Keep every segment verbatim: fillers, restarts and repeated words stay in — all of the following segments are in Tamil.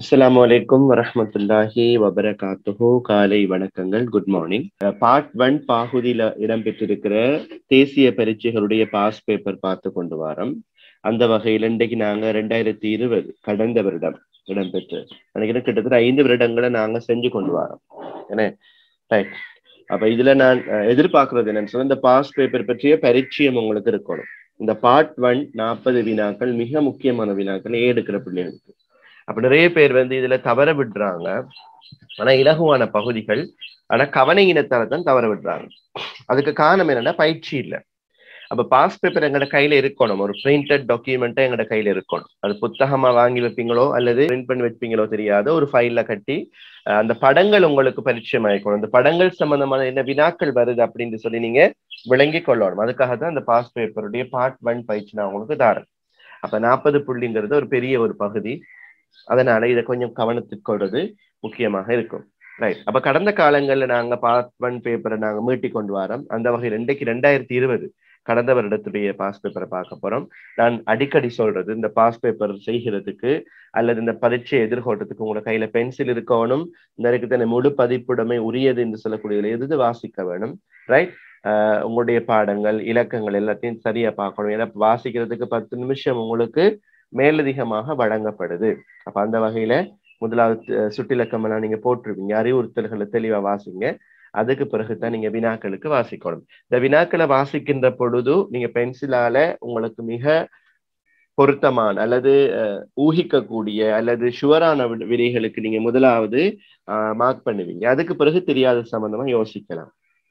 அஸ்ஸலாமு அலைக்கும் வரஹ்மத்துல்லாஹி வபரகாத்துஹு. காலை வணக்கங்கள், குட் மார்னிங். பார்ட் ஒன் பகுதியில இடம்பெற்றிருக்கிற தேசிய பரீட்சைகளுடைய பாஸ் பேப்பர் பார்த்து கொண்டு வரோம். அந்த வகையில் இன்றைக்கு நாங்க ரெண்டாயிரத்தி இருபது கடந்த வருடம் இடம்பெற்று நினைக்கிறேன் கிட்டத்தட்ட ஐந்து வருடங்களை நாங்க செஞ்சு கொண்டு வரோம். என்ன ரைட். அப்ப இதுல நான் எதிர்பார்க்கறது என்னன்னு சொன்னா, இந்த பாஸ் பேப்பர் பற்றிய பரிச்சயம் உங்களுக்கு இருக்கணும். இந்த பார்ட் ஒன் நாற்பது வினாக்கள் மிக முக்கியமான வினாக்கள் எடுக்கிற பிள்ளைகளுக்கு. அப்ப நிறைய பேர் வந்து இதுல தவற விடுறாங்க. ஆனா இலகுவான பகுதிகள், ஆனா கவன இனத்தால தான் தவற விடுறாங்க. அதுக்கு காரணம் என்னன்னா பயிற்சி இல்லை. அப்ப பாஸ் பேப்பர் எங்கட கையில இருக்கணும், ஒரு பிரிண்டட் டாக்குமெண்ட்டா எங்கட கையில இருக்கணும். அது புத்தகமா வாங்கி வைப்பீங்களோ அல்லது பிரிண்ட் பண்ணி வைப்பீங்களோ தெரியாத ஒரு ஃபைல்ல கட்டி அந்த படங்கள் உங்களுக்கு பரிச்சயம் ஆயிக்கணும். அந்த படங்கள் சம்பந்தமான என்ன வினாக்கள் வருது அப்படின்னு சொல்லி நீங்க விளங்கி கொள்ளணும். அதுக்காக தான் அந்த பாஸ் பேப்பருடைய பார்ட் ஒன் பயிற்சி நான் உங்களுக்கு தாரேன். அப்ப நாற்பது புள்ளிங்கிறது ஒரு பெரிய ஒரு பகுதி. அதனால இதை கொஞ்சம் கவனத்துக்கு கொள்றது முக்கியமாக இருக்கும். ரைட். அப்ப கடந்த காலங்கள்ல நாங்க பார்ட் ஒன் பேப்பரை நாங்க மீட்டி கொண்டு வரோம். அந்த வகையில் இன்றைக்கு ரெண்டாயிரத்தி இருபது கடந்த வருடத்துடைய பாஸ் பேப்பரை பார்க்க போறோம். நான் அடிக்கடி சொல்றது, இந்த பாஸ் பேப்பர் செய்கிறதுக்கு அல்லது இந்த பரீட்சை எதிர்கொள்றதுக்கு உங்களோட கையில பென்சில் இருக்கணும். இந்த இருக்குதான முழு பதிப்புடைமை உரியது என்று சொல்லக்கூடிய எது வாசிக்க வேணும். ரைட். ஆஹ் உங்களுடைய பாடங்கள் இலக்கங்கள் எல்லாத்தையும் சரியா பார்க்கணும். ஏன்னா வாசிக்கிறதுக்கு பத்து நிமிஷம் உங்களுக்கு மேலதிகமாக வழங்கப்படுது. அப்ப அந்த வகையில முதலாவது சுட்டிலக்கம் எல்லாம் நீங்க போட்டிருவீங்க. அறிவுறுத்தல்களை தெளிவா வாசிங்க. அதுக்கு பிறகுதான் நீங்க வினாக்களுக்கு வாசிக்கணும். இந்த வினாக்களை வாசிக்கின்ற பொழுது நீங்க பென்சிலால உங்களுக்கு மிக பொருத்தமான அல்லது ஊகிக்கக்கூடிய அல்லது ஷுவரான விடைகளுக்கு நீங்க முதலாவது ஆஹ் மார்க் பண்ணுவீங்க. அதுக்கு பிறகு தெரியாத சம்பந்தமா யோசிக்கலாம்.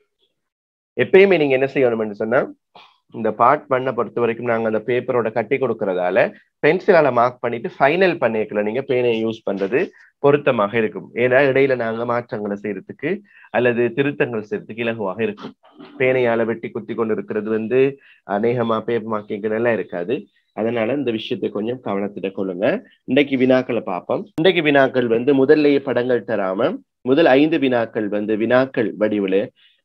எப்பயுமே நீங்க என்ன செய்யணும்னு சொன்னா, இந்த பார்ட் பண்ண பொறுத்த வரைக்கும் நாங்க அந்த பேப்பரோட கட்டி கொடுக்கறதால பென்சிலால மார்க் பண்ணிட்டு ஃபைனல் பண்ணிக்கல நீங்க பேனை யூஸ் பண்றது பொருத்தமாக இருக்கும். ஏன்னா இடையில நாங்க மாற்றங்களை செய்யறதுக்கு அல்லது திருத்தங்கள் செய்யறதுக்கு இலகுவாக இருக்கும். பேனையால வெட்டி குத்தி கொண்டு இருக்கிறது வந்து அநேகமா பேப்பர் மார்க்கிங் நல்லா இருக்காது. அதனால இந்த விஷயத்தை கொஞ்சம் கவனத்திட கொள்ளுங்க. இன்றைக்கு வினாக்களை பார்ப்போம். இன்றைக்கு வினாக்கள் வந்து முதல்லையே படங்கள் தராம முதல் ஐந்து வினாக்கள் வந்து வினாக்கள் வடிவில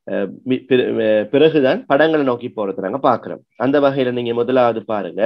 பிறகுதான் படங்களை நோக்கி போறது நாங்க பாக்குறோம். அந்த வகையில நீங்க முதலாவது பாருங்க,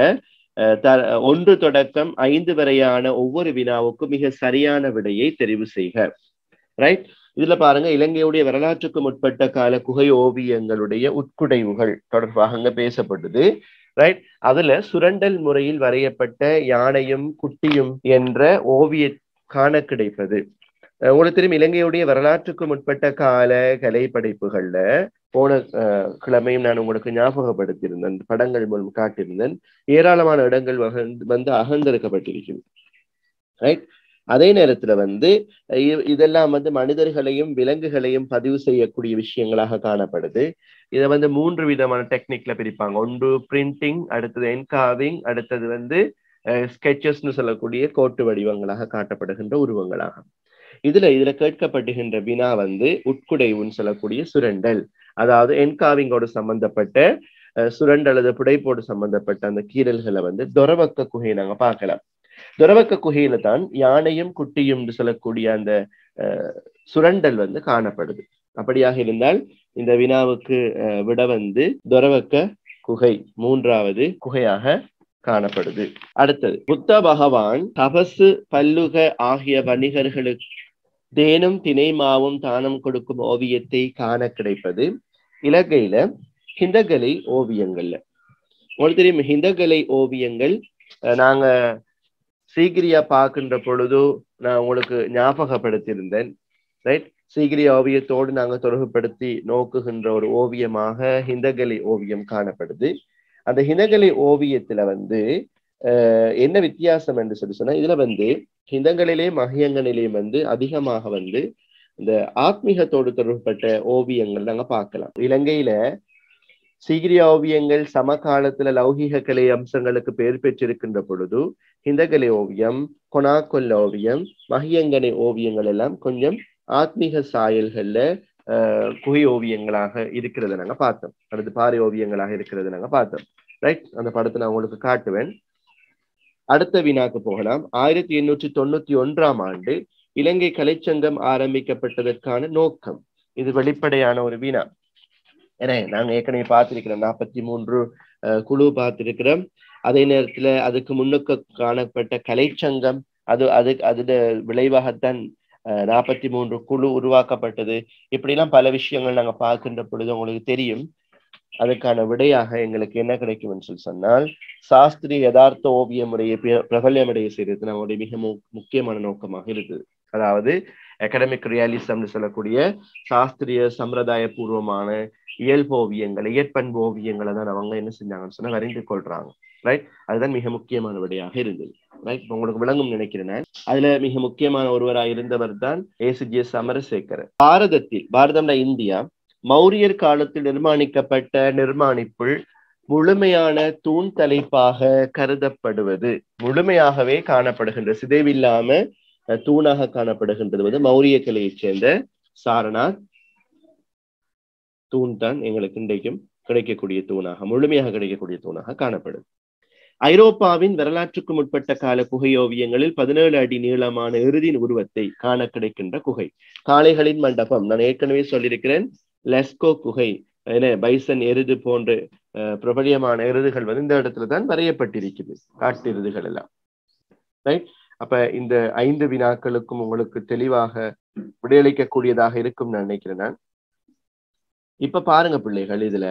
ஒன்று தொடக்கம் ஐந்து வரையான ஒவ்வொரு வினாவுக்கும் மிக சரியான விடையை தெரிவு செய்க. ரைட். இதுல பாருங்க, இலங்கையுடைய வரலாற்றுக்கு முற்பட்ட கால குகை ஓவியங்களுடைய உட்குடைவுகள் தொடர்பாக அங்க பேசப்பட்டது. ரைட். அதுல சுரண்டல் முறையில் வரையப்பட்ட யானையும் குட்டியும் என்ற ஓவிய காண கிடைப்பது. உங்களுக்கு தெரியும், இலங்கையுடைய வரலாற்றுக்கு முற்பட்ட கால கலை படைப்புகள்ல போன கிழமையும் நான் உங்களுக்கு ஞாபகப்படுத்தியிருந்தேன், படங்கள் மூலம் காட்டியிருந்தேன். ஏராளமான இடங்கள் வந்து அகழ்ந்தெடுக்கப்பட்டிருக்கிறது. ரைட். அதே நேரத்துல வந்து இதெல்லாம் வந்து மனிதர்களையும் விலங்குகளையும் பதிவு செய்யக்கூடிய விஷயங்களாக காணப்படுது. இதை வந்து மூன்று விதமான டெக்னிக்ல பிரிப்பாங்க. ஒன்று பிரிண்டிங், அடுத்தது என்காவிங், அடுத்தது வந்து ஸ்கெச்சஸ்ன்னு சொல்லக்கூடிய கோட்டு வடிவங்களாக காட்டப்படுகின்ற உருவங்களாகும். இதுல இதுல கேட்கப்படுகின்ற வினா வந்து உட்குடைவுன்னு சொல்லக்கூடிய சுரண்டல், அதாவது என்காவிங்கோடு சம்பந்தப்பட்ட சுரண்டல் அல்லது புடைப்போடு சம்பந்தப்பட்ட அந்த கீறல்களை வந்து தொரவக்க குகையை நாங்க பார்க்கலாம். தொரவக்க குகையில தான் யானையும் குட்டியும் சொல்லக்கூடிய அந்த அஹ் சுரண்டல் வந்து காணப்படுது. அப்படியாக இருந்தால் இந்த வினாவுக்கு விட வந்து தொரவக்க குகை மூன்றாவது குகையாக காணப்படுது. அடுத்தது, புத்த பகவான் தபசு பல்லுக ஆகிய வணிகர்களுக்கு தேனும் தினை மாவும் தானம் கொடுக்கும் ஓவியத்தை காண கிடைப்பது இலங்கையில ஹிந்தகலை ஓவியங்கள்ல. உங்களுக்கு தெரியும், ஹிந்தகலை ஓவியங்கள் நாங்க சீக்கிரியா பார்க்கின்ற பொழுது நான் உங்களுக்கு ஞாபகப்படுத்தியிருந்தேன். ரைட். சீக்கிரிய ஓவியத்தோடு நாங்க தொடர்புபடுத்தி நோக்குகின்ற ஒரு ஓவியமாக ஹிந்தகலை ஓவியம் காணப்படுது. அந்த ஹிந்தகலை ஓவியத்துல வந்து அஹ் என்ன வித்தியாசம் என்று சொல்லி சொன்னா, இதுல வந்து ஹிந்தங்களிலே மகியங்களிலேயும் வந்து அதிகமாக வந்து இந்த ஆத்மீகத்தோடு தொடர்புபட்ட ஓவியங்கள் நாங்க பார்க்கலாம். இலங்கையில சீகிரிய ஓவியங்கள் சமகாலத்துல லௌகீக கலை அம்சங்களுக்கு பெயர் பெற்றிருக்கின்ற பொழுது ஹிந்தகலை ஓவியம், கொனாக்கொல் ஓவியம், மகியங்கனை ஓவியங்கள் எல்லாம் கொஞ்சம் ஆத்மீக சாயல்கள்ல அஹ் குகை ஓவியங்களாக இருக்கிறத நாங்க பார்த்தோம். அல்லது பாறை ஓவியங்களாக இருக்கிறது நாங்க பார்த்தோம். ரைட். அந்த படத்தை நான் உங்களுக்கு காட்டுவேன். அடுத்த வினாக்கு போகலாம். ஆயிரத்தி எண்ணூற்றி தொண்ணூத்தி ஒன்றாம் ஆண்டு இலங்கை கலைச்சங்கம் ஆரம்பிக்கப்பட்டதற்கான நோக்கம். இது வெளிப்படையான ஒரு வினா. ஏன்னா நாங்க ஏற்கனவே பார்த்திருக்கிறோம், நாற்பத்தி மூன்று அஹ் குழு பார்த்திருக்கிறோம். அதே நேரத்துல அதுக்கு முன்னுக்கு காணப்பட்ட கலைச்சங்கம், அது அது அது விளைவாகத்தான் நாற்பத்தி மூன்று குழு உருவாக்கப்பட்டது. இப்படிலாம் பல விஷயங்கள் நாங்க பார்க்கின்ற பொழுது உங்களுக்கு தெரியும். அதுக்கான விடையாக எங்களுக்கு என்ன கிடைக்கும் சொல்லி சொன்னால், சாஸ்திரிய யதார்த்த ஓவிய முறையை பிரபல்யமடைய செய்யறது நம்முடைய மிக முக்கியமான நோக்கமாக இருக்குது. அதாவது அகாடமிக் ரியாலிசம்னு சொல்லக்கூடிய சாஸ்திரிய சம்பிரதாய பூர்வமான இயல்பு ஓவியங்கள், இயற்பண்பு ஓவியங்களை தான் அவங்க என்ன செஞ்சாங்கன்னு சொன்னா வரைந்து கொள்றாங்க. ரைட், அதுதான் மிக முக்கியமான விடையாக இருந்தது. ரைட், உங்களுக்கு விளங்கும் நினைக்கிறேன். அதுல மிக முக்கியமான ஒருவராக இருந்தவர் தான் ஏசிஜே சமரசேகர். பாரதத்தில், பாரதம்ல இந்தியா மௌரியர் காலத்தில் நிர்மாணிக்கப்பட்ட நிர்மாணிப்புள் முழுமையான தூண் தலைப்பாக கருதப்படுவது, முழுமையாகவே காணப்படுகின்ற சிதைவில்லாம தூணாக காணப்படுகின்றது வந்து மௌரிய கலையைச் சேர்ந்த சாரநாத் தூண் தான் எங்களுக்கு இன்றைக்கும் கிடைக்கக்கூடிய தூணாக, முழுமையாக கிடைக்கக்கூடிய தூணாக காணப்படுது. ஐரோப்பாவின் வரலாற்றுக்கு முற்பட்ட கால குகை ஓவியங்களில் பதினேழு அடி நீளமான எருதின் உருவத்தை காண கிடைக்கின்ற குகை காளைகளின் மண்டபம். நான் ஏற்கனவே சொல்லியிருக்கிறேன், லெஸ்கோ குகை, பைசன் எருது போன்ற பிரபலியமான எருதுகள் வந்து இந்த இடத்துல தான் வரையப்பட்டிருக்குது, காட்டு எருதுகள் எல்லாம். ரைட், அப்ப இந்த ஐந்து வினாக்களுக்கும் உங்களுக்கு தெளிவாக விடையளிக்கக்கூடியதாக இருக்கும் நான் நினைக்கிறேன். நான் இப்ப பாருங்க பிள்ளைகள், இதுல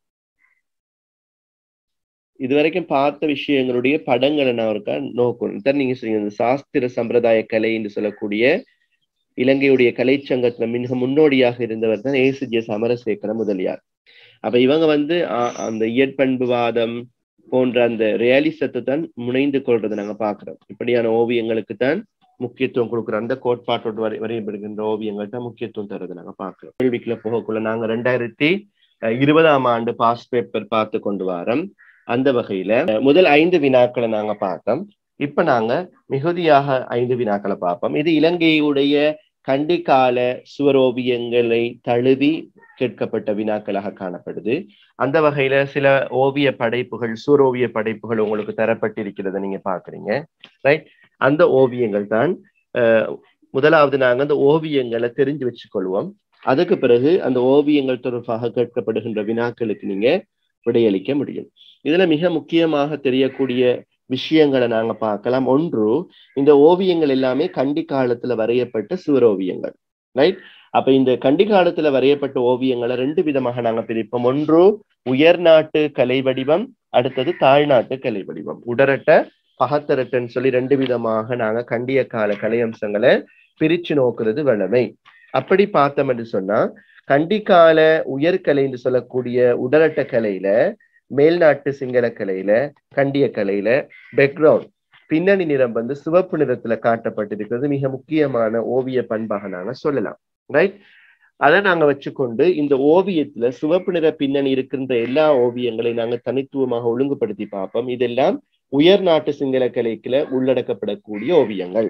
இதுவரைக்கும் பார்த்த விஷயங்களுடைய படங்களை நான் இருக்கா நோக்கணும். நீங்க சொல்லுங்க, சாஸ்திர சம்பிரதாய கலை என்று சொல்லக்கூடிய இலங்கையுடைய கலைச்சங்கத்துல மிக முன்னோடியாக இருந்தவர் தான் ஏசிஜே சமரசேகர முதலியார். அப்ப இவங்க வந்து அந்த இயற்பண்புவாதம் போன்ற அந்த ரியாலிசத்தை தான் முனைந்து கொள்றதை நாங்க பாக்குறோம். இப்படியான ஓவியங்களுக்கு தான் முக்கியத்துவம் கொடுக்குற அந்த கோட்பாட்டோடு வரை வரையப்படுகின்ற ஓவியங்கள் தான் முக்கியத்துவம் தர்றதை நாங்க பாக்குறோம். கேள்விக்குள்ள போகக்குள்ள நாங்க ரெண்டாயிரத்தி இருபதாம் ஆண்டு பாஸ் பேப்பர் பார்த்து கொண்டு வரோம். அந்த வகையில முதல் ஐந்து வினாக்களை நாங்க பார்த்தோம். இப்ப நாங்க மிகுதியாக ஐந்து வினாக்களை பார்ப்போம். இது இலங்கையுடைய கண்டிக்கால சுவரோவியங்களை தழுவி கேட்கப்பட்ட வினாக்களாக காணப்படுது. அந்த வகையில சில ஓவிய படைப்புகள், சுவரோவிய படைப்புகள் உங்களுக்கு தரப்பட்டிருக்கிறத நீங்க பாக்குறீங்க. ரைட், அந்த ஓவியங்கள் தான் அஹ் முதலாவது நாங்க அந்த ஓவியங்களை தெரிஞ்சு வச்சுக்கொள்வோம். அதுக்கு பிறகு அந்த ஓவியங்கள் தொடர்பாக கேட்கப்படுகின்ற வினாக்களுக்கு நீங்க விடையளிக்க முடியும். இதுல மிக முக்கியமாக தெரியக்கூடிய விஷயங்களை நாங்க பார்க்கலாம். ஒன்று, இந்த ஓவியங்கள் எல்லாமே கண்டி காலத்துல வரையப்பட்ட சுவரோவியங்கள். ரைட், அப்ப இந்த கண்டி காலத்துல வரையப்பட்ட ஓவியங்களை ரெண்டு விதமாக நாங்க பிரிப்போம். ஒன்று உயர்நாட்டு கலை வடிவம், அடுத்தது தாழ்நாட்டு கலை வடிவம். உடரட்ட பகத்தரட்டன்னு சொல்லி ரெண்டு விதமாக நாங்க கண்டிய கால கலை அம்சங்களை பிரிச்சு நோக்குறது வழமை. அப்படி பார்த்தோம் என்று சொன்னா, கண்டிக்கால உயர்கலைன்னு சொல்லக்கூடிய உடலட்ட கலையில, மேல்நாட்டு சிங்கள கலையில, கண்டிய கலையில பேக்ரவுண்ட் பின்னணி நிறம் வந்து சிவப்பு நிறத்துல காட்டப்பட்டிருக்கிறது மிக முக்கியமான ஓவிய பண்பாக நாங்க சொல்லலாம். ரைட், அதை நாங்க வச்சுக்கொண்டு இந்த ஓவியத்துல சிவப்பு நிற பின்னணி இருக்கின்ற எல்லா ஓவியங்களை நாங்க தனித்துவமாக ஒழுங்குபடுத்தி பார்ப்போம். இதெல்லாம் உயர் நாட்டு சிங்கள கலைக்குள்ள உள்ளடக்கப்படக்கூடிய ஓவியங்கள்.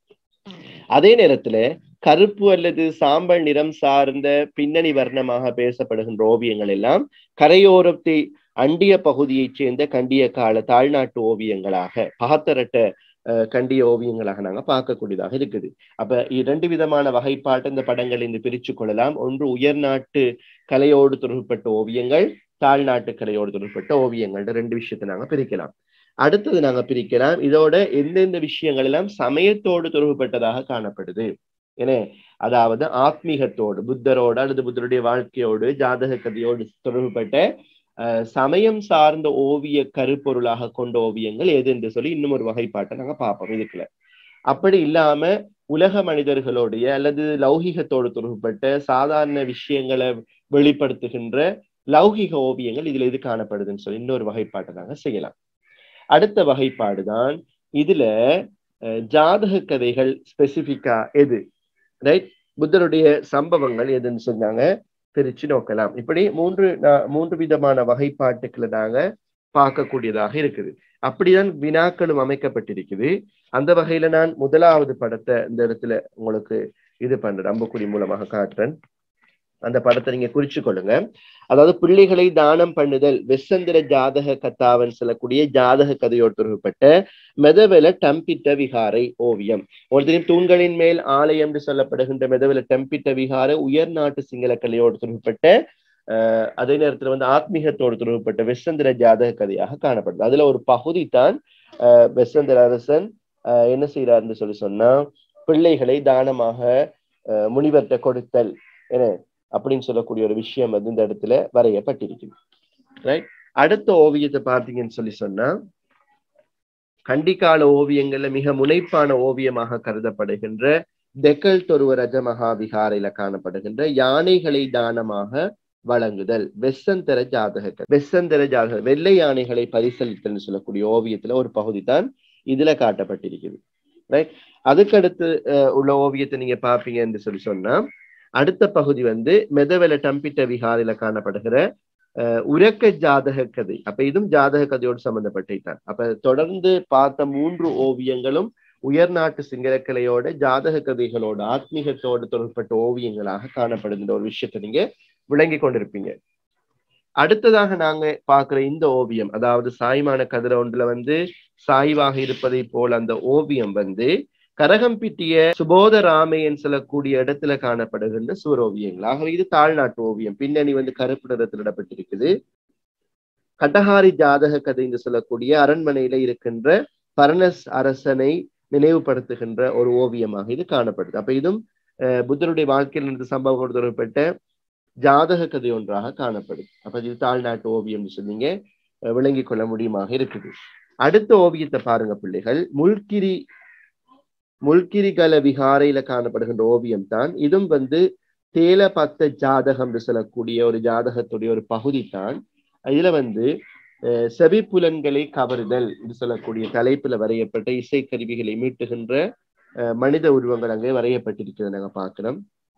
அதே நேரத்துல கருப்பு அல்லது சாம்பல் நிறம் சார்ந்த பின்னணி வர்ணமாக பேசப்படுகின்ற ஓவியங்கள் எல்லாம் கரையோரத்தை அண்டிய பகுதியைச் சேர்ந்த கண்டிய கால தாழ்நாட்டு ஓவியங்களாக, பகத்தரட்ட கண்டிய ஓவியங்களாக நாங்க பார்க்கக்கூடியதாக இருக்குது. அப்ப இரண்டு விதமான வகைப்பாட்டு இந்த படங்கள் இன்று பிரிச்சு கொள்ளலாம். ஒன்று உயர்நாட்டு கலையோடு தொடர்புபட்ட ஓவியங்கள், தாழ்நாட்டு கலையோடு தொடர்புபட்ட ஓவியங்கள், ரெண்டு விஷயத்தை நாங்க பிரிக்கலாம். அடுத்தது நாங்க பிரிக்கலாம், இதோட எந்தெந்த விஷயங்கள் எல்லாம் சமயத்தோடு தொடர்புபட்டதாக காணப்படுது. ஏன்னா, அதாவது ஆத்மீகத்தோடு, புத்தரோடு அல்லது புத்தருடைய வாழ்க்கையோடு, ஜாதக கதையோடு தொடர்புபட்ட அஹ் சமயம் சார்ந்த ஓவிய கருப்பொருளாக கொண்ட ஓவியங்கள் எது என்று சொல்லி இன்னும் ஒரு வகைப்பாட்டை நாங்க பார்ப்போம் இதுக்குள்ள. அப்படி இல்லாம உலக மனிதர்களுடைய அல்லது லௌகிகத்தோடு தொடர்புபட்ட சாதாரண விஷயங்களை வெளிப்படுத்துகின்ற லௌகிக ஓவியங்கள் இதுல எது காணப்படுதுன்னு சொல்லி இன்னொரு வகைப்பாட்டை நாங்க செய்யலாம். அடுத்த வகைப்பாடுதான் இதுல ஜாதக கதைகள் ஸ்பெசிபிக்கா எது, ரைட், புத்தருடைய சம்பவங்கள் எதுன்னு சொன்னாங்க பிரிச்சு நோக்கலாம். இப்படி மூன்று மூன்று விதமான வகைப்பாட்டுக்களை நாங்க பார்க்கக்கூடியதாக இருக்குது. அப்படிதான் வினாக்களும் அமைக்கப்பட்டிருக்குது. அந்த வகையில நான் முதலாவது படத்தை இந்த இடத்துல உங்களுக்கு இது பண்றேன், அம்புக்குறி மூலமாக காட்டுறேன். அந்த படத்தை நீங்க குறிச்சு கொள்ளுங்க. அதாவது பிள்ளைகளை தானம் பண்ணுதல் வெசந்திர ஜாதக கத்தாவன் சொல்லக்கூடிய ஜாதக கதையோடு தொடர்புபட்ட மெதவெல டம்பிட்ட விகாரை ஓவியம். ஒரு தூண்களின் மேல் ஆலயம் என்று சொல்லப்படுகின்ற மெதவெல டம்பிட்ட விகாரை உயர்நாட்டு சிங்கள கலையோடு தொடர்புபட்ட அஹ் அதே நேரத்துல வந்து ஆத்மீகத்தோடு தொடர்புபட்ட வெசந்திர ஜாதக கதையாக காணப்படுது. அதுல ஒரு பகுதி தான் அஹ் வெசந்திர அரசன் அஹ் என்ன செய்யறாருன்னு சொல்லி சொன்னா பிள்ளைகளை தானமாக அஹ் முனிவர்கிட்ட கொடுத்தல் என்ன அப்படின்னு சொல்லக்கூடிய ஒரு விஷயம் வந்து இந்த இடத்துல வரையப்பட்டிருக்குது. ரைட். அடுத்த ஓவியத்தை பார்த்தீங்கன்னு சொல்லி சொன்னா கண்டிக்கால ஓவியங்கள்ல மிக முனைப்பான ஓவியமாக கருதப்படுகின்ற தெக்கல் தொருவ ரஜ மகாவிகாரையில காணப்படுகின்ற யானைகளை தானமாக வழங்குதல் வெசந்தர ஜாதகங்கள். வெசந்தர ஜாதக வெள்ளை யானைகளை பரிசளித்தல் சொல்லக்கூடிய ஓவியத்துல ஒரு பகுதி தான் இதுல காட்டப்பட்டிருக்குது. ரைட். அதுக்கடுத்து உள்ள ஓவியத்தை நீங்க பாப்பீங்க என்று சொல்லி சொன்னா அடுத்த பகுதி வந்து மெதவெல டம்பிட்ட விகாரில காணப்படுகிற அஹ் உரக்க ஜாதக கதை. அப்ப இதுவும் ஜாதக கதையோடு சம்பந்தப்பட்டான். அப்ப தொடர்ந்து பார்த்த மூன்று ஓவியங்களும் உயர்நாட்டு சிங்களக்கலையோட ஜாதக கதைகளோட ஆத்மீகத்தோடு தொடர்பட்ட ஓவியங்களாக காணப்படுகின்ற ஒரு விஷயத்தை நீங்க விளங்கி கொண்டிருப்பீங்க. அடுத்ததாக நாங்க பார்க்கிற இந்த ஓவியம், அதாவது சாய்மான கதிர ஒன்றுல வந்து சாய்வாக இருப்பதை போல் அந்த ஓவியம் வந்து கரகம்பிட்டிய சுபோத ராமையன் சொல்லக்கூடிய இடத்துல காணப்படுகின்ற சுவரோவியங்கள். ஆகவே இது தாழ்நாட்டு ஓவியம். பின்னணி வந்து கருப்பு நிறத்தில் இடப்பட்டிருக்குது. கட்டஹாரி ஜாதக கதை என்று சொல்லக்கூடிய அரண்மனையில இருக்கின்ற பரணஸ் அரசனை நினைவுபடுத்துகின்ற ஒரு ஓவியமாக இது காணப்படுது. அப்ப இதுவும் அஹ் புத்தருடைய வாழ்க்கையில் இருந்த சம்பவம் தொடர்பட்ட ஜாதக கதை ஒன்றாக காணப்படுது. அப்ப இது தாழ்நாட்டு ஓவியம் சொன்னீங்க விளங்கி கொள்ள முடியுமாக இருக்குது. அடுத்த ஓவியத்தை பாருங்க பிள்ளைகள். முல்கிரி முல்கிரிகல விகாரையில காணப்படுகின்ற ஓவியம் தான். இதுவும் வந்து தேல பத்த ஜாதகம் என்று சொல்லக்கூடிய ஒரு ஜாதகத்துடைய ஒரு பகுதி தான். இதுல வந்து அஹ் செவிப்புலன்களை கவருதல் என்று சொல்லக்கூடிய தலைப்புல வரையப்பட்ட இசைக்கருவிகளை மீட்டுகின்ற அஹ் மனித உருவங்கள் அங்கே வரையப்பட்டிருக்கிறது நாங்க பார்க்கிறோம்.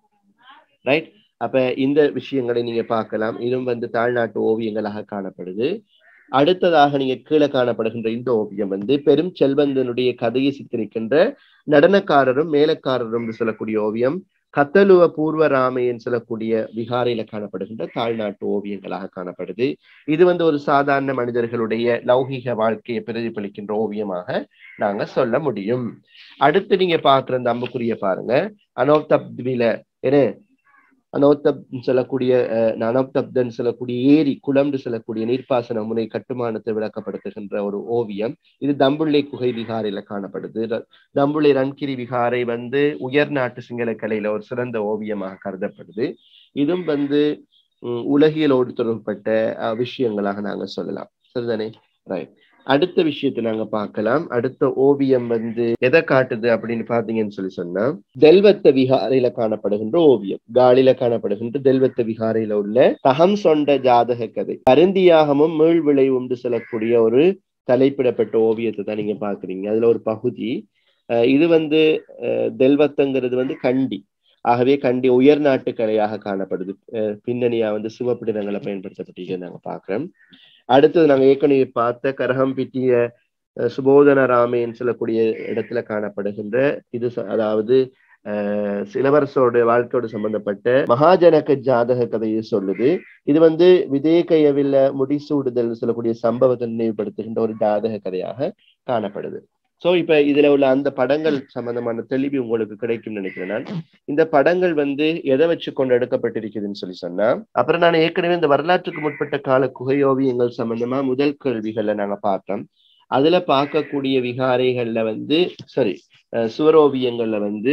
ரைட். அப்ப இந்த விஷயங்களை நீங்க பார்க்கலாம். இதுவும் வந்து தாழ்நாட்டு ஓவியங்களாக காணப்படுது. அடுத்ததாக நீங்க கீழே காணப்படுகின்ற இந்த ஓவியம் வந்து பெரும் செல்வந்தனுடைய கதையை சித்தரிக்கின்ற நடனக்காரரும் மேலக்காரரும் என்று சொல்லக்கூடிய ஓவியம் கத்தலுவ பூர்வராமையன் சொல்லக்கூடிய விகாரையில காணப்படுகின்ற தாழ்நாட்டு ஓவியங்களாக காணப்படுது. இது வந்து ஒரு சாதாரண மனிதர்களுடைய லௌகிக வாழ்க்கையை பிரதிபலிக்கின்ற ஓவியமாக நாங்க சொல்ல முடியும். அடுத்து நீங்க பார்க்கிற இந்த அம்புக்குரிய பாருங்க. அனோப்தப்தில என்ன அனோத்தப் சொல்லக்கூடிய அனோப்தப்தன் சொல்லக்கூடிய ஏரி குளம்னு சொல்லக்கூடிய நீர்ப்பாசன முறை கட்டுமானத்தை விளக்கப்படுத்துகின்ற ஒரு ஓவியம். இது தம்புள்ளை குகை விகாரையில காணப்படுது. தம்புள்ளை ரன்கிரி விகாரை வந்து உயர்நாட்டு சிங்கள கலையில ஒரு சிறந்த ஓவியமாக கருதப்படுது. இதுவும் வந்து உம் உலகியலோடு தொடர்பட்ட விஷயங்களாக நாங்க சொல்லலாம். சரிதானே? ரைட். அடுத்த விஷயத்தை நாங்க பார்க்கலாம். அடுத்த ஓவியம் வந்து எதை காட்டுது அப்படின்னு பாத்தீங்கன்னு சொல்லி சொன்னா தெல்வத்த விகாரையில காணப்படுகின்ற ஓவியம். காலில காணப்படுகின்ற தெல்வத்த விகாரையில உள்ள தகம் சொண்ட ஜாதக கதை அருந்தியாகமும் மீள் விளைவும் சொல்லக்கூடிய ஒரு தலைப்பிடப்பட்ட ஓவியத்தை தான் நீங்க பாக்குறீங்க. அதுல ஒரு பகுதி அஹ் இது வந்து அஹ் தெல்வத்தங்கிறது வந்து கண்டி. ஆகவே கண்டி உயர்நாட்டு கலையாக காணப்படுது. அஹ் பின்னணியா வந்து சிவப்பு நிறங்களை பயன்படுத்தப்பட்டு நாங்க பாக்குறோம். அடுத்தது நாங்க ஏற்கனவே பார்த்த கரகம்பிட்டிய சுபோதன ராமையன் சொல்லக்கூடிய இடத்துல காணப்படுகின்ற இது அதாவது அஹ் இளவரசோட வாழ்க்கையோடு சம்பந்தப்பட்ட மகாஜனக ஜாதக கதையை சொல்லுது. இது வந்து விதேகையவில்ல முடிசூடுதல் சொல்லக்கூடிய சம்பவத்தை நினைவுபடுத்துகின்ற ஒரு ஜாதக கதையாக காணப்படுது. சோ இப்ப இதுல உள்ள அந்த படங்கள் சம்பந்தமான தெளிவு உங்களுக்கு கிடைக்கும் நினைக்கிறேன். நான் இந்த படங்கள் வந்து எதை வச்சு கொண்டு எடுக்கப்பட்டிருக்குதுன்னு சொல்லி சொன்னா அப்புறம் நான் ஏற்கனவே இந்த வரலாற்றுக்கு முற்பட்ட கால குகையோவியங்கள் சம்பந்தமா முதல் கேள்விகள்ல நாங்க பார்த்தோம். அதுல பார்க்கக்கூடிய விகாரைகள்ல வந்து சரி சுவரோவியங்கள்ல வந்து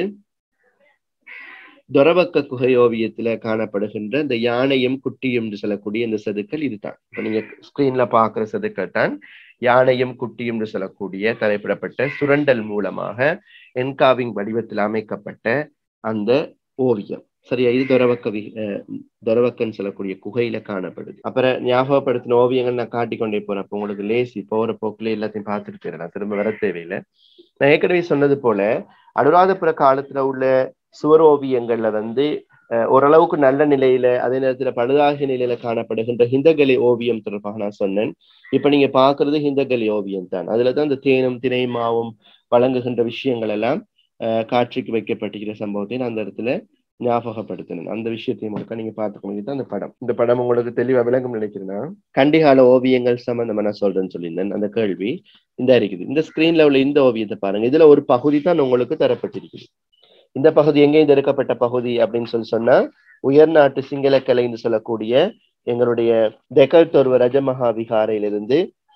தொரவக்க குகையோவியத்துல காணப்படுகின்ற இந்த யானையும் குட்டியும் என்று சொல்லக்கூடிய இந்த செதுக்கல் இதுதான். இப்ப நீங்க ஸ்கிரீன்ல பாக்குற செதுக்கல் தான் யானையும் குட்டியும் என்று சொல்லக்கூடிய தலைப்பிடப்பட்ட சுரண்டல் மூலமாக என்காவிங் வடிவத்தில் அமைக்கப்பட்ட அந்த ஓவியம். சரியா? இது தொரவக்க வி தொரவக்கன்னு சொல்லக்கூடிய குகையில காணப்படுது. அப்புறம் ஞாபகப்படுத்தின ஓவியங்கள் நான் காட்டிக்கொண்டே போறேன். அப்ப உங்களுக்கு லேசி போற போக்குல எல்லாத்தையும் பார்த்துட்டு போயிடலாம். திரும்ப வர தேவையில்லை. நான் ஏற்கனவே சொன்னது போல அனுராதபுர காலத்துல உள்ள சுவரோவியங்கள்ல வந்து ஓரளவுக்கு நல்ல நிலையில அதே நேரத்துல பழுதாகிய நிலையில காணப்படுகின்ற ஹிந்தகலி ஓவியம் தொடர்பாக நான் சொன்னேன். இப்ப நீங்க பாக்குறது ஹிந்தகலி ஓவியம் தான். அதுலதான் இந்த தேனும் திணைமாவும் வழங்குகின்ற விஷயங்கள் எல்லாம் அஹ் காட்சிக்கு வைக்கப்பட்டிருக்கிற சம்பவத்தை நான் அந்த இடத்துல ஞாபகப்படுத்தினேன். அந்த விஷயத்தையும் ஒருக்கா நீங்க பார்த்துக்கணும். அந்த படம் இந்த படம் உங்களுக்கு தெளிவா விளங்கும் நினைக்கிறேன்னா கண்டிகால ஓவியங்கள் சம்பந்தமா நான் சொல்றேன்னு சொல்லியிருந்தேன். அந்த கேள்வி இந்த இருக்குது. இந்த ஸ்கிரீன்ல உள்ள இந்த ஓவியத்தை பாருங்க. இதுல ஒரு பகுதி தான் உங்களுக்கு தரப்பட்டிருக்குது. இந்த பகுதி எங்கேருந்து எடுக்கப்பட்ட பகுதி அப்படின்னு சொல்லி சொன்னா உயர்நாட்டு சிங்கள கலைன்னு சொல்லக்கூடிய எங்களுடைய தெக்கல் தொர்வ ரஜமகா விகாரையிலிருந்து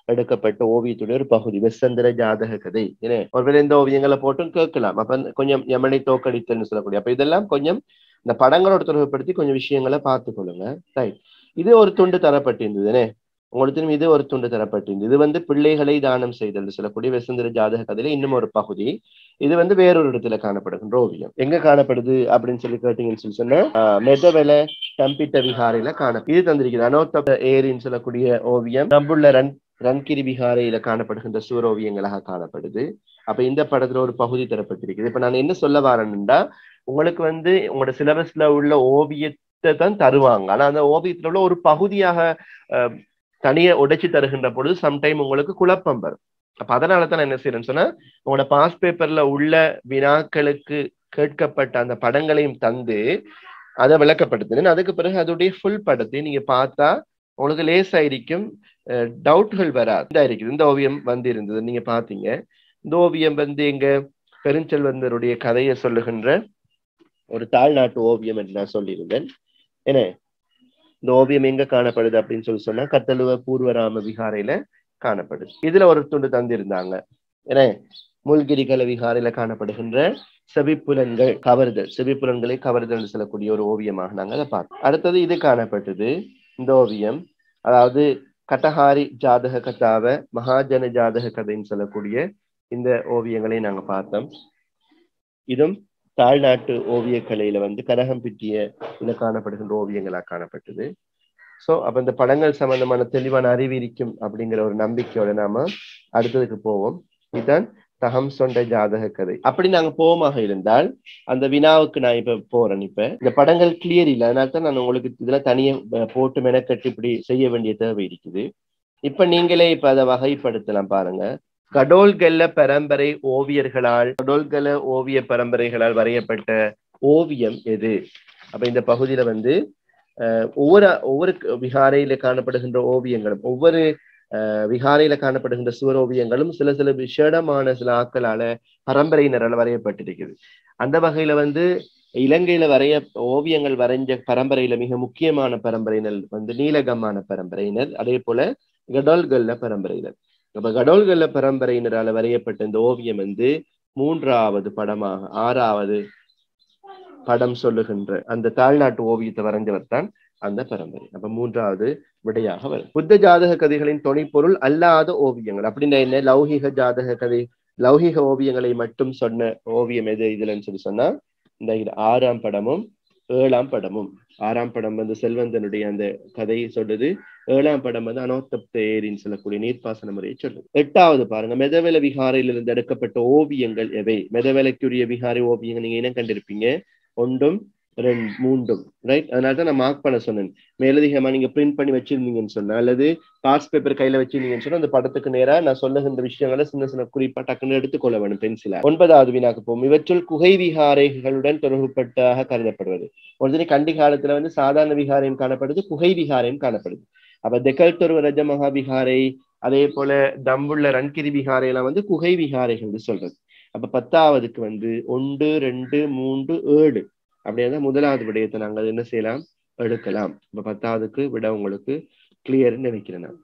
எடுக்கப்பட்ட ஓவியத்துடைய ஒரு பகுதி வெசந்திர ஜாதக கதை. ஏன்னா ஒருவேளை இந்த ஓவியங்களை போட்டும் கேட்கலாம். அப்ப கொஞ்சம் யமனை தோக்கடித்தல்னு சொல்லக்கூடிய அப்ப இதெல்லாம் கொஞ்சம் இந்த படங்களோட தொடர்புபடுத்தி கொஞ்சம் விஷயங்களை பார்த்து கொள்ளுங்க. ரைட், இது ஒரு துண்டு தரப்பட்டிருந்ததுனே உங்களுக்கு இது ஒரு துண்டு தரப்பட்டிருந்தது. இது வந்து பிள்ளைகளை தானம் செய்தல் சொல்லக்கூடிய வெசந்திர ஜாதக கதையில இன்னும் ஒரு பகுதி. இது வந்து வேறொரு இடத்துல காணப்படுகின்ற ஓவியம். எங்க காணப்படுது அப்படின்னு சொல்லி கேட்டீங்கன்னு சொல்லி சொன்னா மெதவெல கம்பிட்ட விஹாரையில காண இது தந்திருக்கிறது. அனோத்த ஏரின்னு சொல்லக்கூடிய ஓவியம் நம்புள்ள ரன் ரன்கிரி விஹாரையில காணப்படுகின்ற சூரோவியங்களாக காணப்படுது. அப்ப இந்த படத்துல ஒரு பகுதி தரப்பட்டிருக்குது. இப்ப நான் என்ன சொல்ல வரேன்னா, உங்களுக்கு வந்து உங்களோட சிலபஸ்ல உள்ள ஓவியத்தை தான் தருவாங்க. ஆனா அந்த ஓவியத்துல உள்ள ஒரு பகுதியாக அஹ் தனியை உடைச்சு தருகின்ற பொழுது சம்டைம் உங்களுக்கு குழப்பம் வரும். அப்ப அதனால தான் நான் என்ன செய்யறேன்னு சொன்னா, உங்களோட பாஸ் பேப்பர்ல உள்ள வினாக்களுக்கு கேட்கப்பட்ட அந்த படங்களையும் தந்து அதை விளக்கப்படுத்தினேன். அதுக்கு பிறகு அதோடைய ஃபுல் படத்தை நீங்க பார்த்தா உங்களுக்கு லேசாயிருக்கும், டவுட்கள் வராது. இருக்குது இந்த ஓவியம் வந்து இருந்தது, நீங்க பாத்தீங்க. இந்த ஓவியம் வந்து எங்க பெருஞ்செல்வந்தருடைய கதையை சொல்லுகின்ற ஒரு தாழ்நாட்டு ஓவியம் என்று நான் சொல்லியிருந்தேன். என்ன இந்த ஓவியம் எங்க காணப்படுது அப்படின்னு சொல்லி சொன்னா கத்தலுவ பூர்வராம விகாரையில காணப்படுது. இதுல ஒரு துண்டு தந்திருந்தாங்க. ஏன்னா மூல்கிரிகல விகாரையில காணப்படுகின்ற செவிப்புலன்கள் கவர்தல் செவிப்புலன்களை கவர்தல் சொல்லக்கூடிய ஒரு ஓவியமாக நாங்க அதை பார்த்தோம். அடுத்தது இது காணப்பட்டது இந்த ஓவியம், அதாவது கட்டஹாரி ஜாதக கதாவ மகாஜன ஜாதக கதைன்னு சொல்லக்கூடிய இந்த ஓவியங்களை நாங்க பார்த்தோம். இதும் தாழ்நாட்டு ஓவிய கலையில வந்து கனகம் பிட்டிய இதுல காணப்படுகின்ற ஓவியங்களா காணப்பட்டது. சோ அப்ப இந்த படங்கள் சம்பந்தமான தெளிவான அறிவு இருக்கும் அப்படிங்கிற ஒரு நம்பிக்கையோட நாம அடுத்ததுக்கு போவோம். இதுதான் தகம் சொண்ட ஜாதக கதை. அப்படி நாங்க போவமாக இருந்தால் அந்த வினாவுக்கு நான் இப்ப போறேன். இப்ப இந்த படங்கள் கிளியர் இல்லை, அதனால தான் நான் உங்களுக்கு இதுல தனியா போட்டு மெனக்கட்டு இப்படி செய்ய வேண்டிய தேவை இருக்குது. இப்ப நீங்களே இப்ப அதை வகைப்படுத்தலாம் பாருங்க. கடோல்கல்ல பரம்பரை ஓவியர்களால் கடோல்கல ஓவிய பரம்பரைகளால் வரையப்பட்ட ஓவியம் எது? அப்ப இந்த பகுதியில வந்து அஹ் ஒவ்வொரு ஒவ்வொரு விகாரையில காணப்படுகின்ற ஓவியங்களும் ஒவ்வொரு அஹ் விகாரையில காணப்படுகின்ற சுவர் ஓவியங்களும் சில சில விசேடமான சில ஆக்களால பரம்பரையினரால் வரையப்பட்டிருக்குது. அந்த வகையில வந்து இலங்கையில வரைய ஓவியங்கள் வரைஞ்ச பரம்பரையில மிக முக்கியமான பரம்பரையினர் வந்து நீலகமான பரம்பரையினர், அதே போல கடோல்கல்ல பரம்பரையினர். அப்ப கடோல்கல்ல பரம்பரையினரால வரையப்பட்ட இந்த ஓவியம் வந்து மூன்றாவது படமாக ஆறாவது படம் சொல்லுகின்ற அந்த தாழ்நாட்டு ஓவியத்தை வரைஞ்சவர் தான் அந்த பரம்பரை. அப்ப மூன்றாவது விடையாக வரும். புத்த ஜாதக கதைகளின் துணைப்பொருள் அல்லாத ஓவியங்கள் அப்படின்னா என்ன? லௌகிக ஜாதக கதை லௌகிக ஓவியங்களை மட்டும் சொன்ன ஓவியம் எது இதுலன்னு சொல்லி சொன்னா இந்த ஆறாம் படமும் ஏழாம் படமும். ஆறாம் படம் வந்து செல்வந்தனுடைய அந்த கதையை சொல்லுது. ஏழாம் படம் வந்து அனோத்தப்த ஏரின்னு சொல்லக்கூடிய நீர்ப்பாசன முறையை சொல்லுது. எட்டாவது பாருங்க, மெதவெல விகாரையிலிருந்து எடுக்கப்பட்ட ஓவியங்கள் எவை? மெதவெலைக்குரிய விகாரை ஓவியங்கள் நீங்க என்ன கண்டிருப்பீங்க? ஒன்றும் ரெண்டு மூன்றும். ரைட், அதனால தான் நான் மார்க் பண்ண சொன்னேன். மேலதிகமா நீங்க பிரிண்ட் பண்ணி வச்சிருந்தீங்கன்னு சொன்னா அல்லது பாஸ் பேப்பர் கையில வச்சிருந்தீங்கன்னு சொன்னா அந்த படத்துக்கு நேரா நான் சொல்லுகின்ற விஷயங்களை சின்ன சின்ன குறிப்பா டக்குன்னு எடுத்துக்கொள்ள வேணும் பென்சிலா. ஒன்பதாவது வினாக்கு போகும். இவற்றுள் குகை விகாரைகளுடன் தொடர்புப்பட்டதாக கருதப்படுவது. ஒரு கண்டி காலத்துல வந்து சாதாரண விகாரையும் காணப்படுது, குகை விகாரையும் காணப்படுது. அப்ப தெக்கல்தொரு ரஜ மகா விகாரை அதே போல தம்புள்ள ரன்கிரி விகாரை எல்லாம் வந்து குகை விகாரைகள் சொல்றது. அப்ப பத்தாவதுக்கு வந்து ஒன்று ரெண்டு மூன்று ஏழு அப்படியே முதலாவது விடயத்தை நாங்கள் என்ன செய்யலாம் எடுக்கலாம். இப்ப பத்தாவதுக்கு விட உங்களுக்கு கிளியர்னு நினைக்கிறேன் நான்.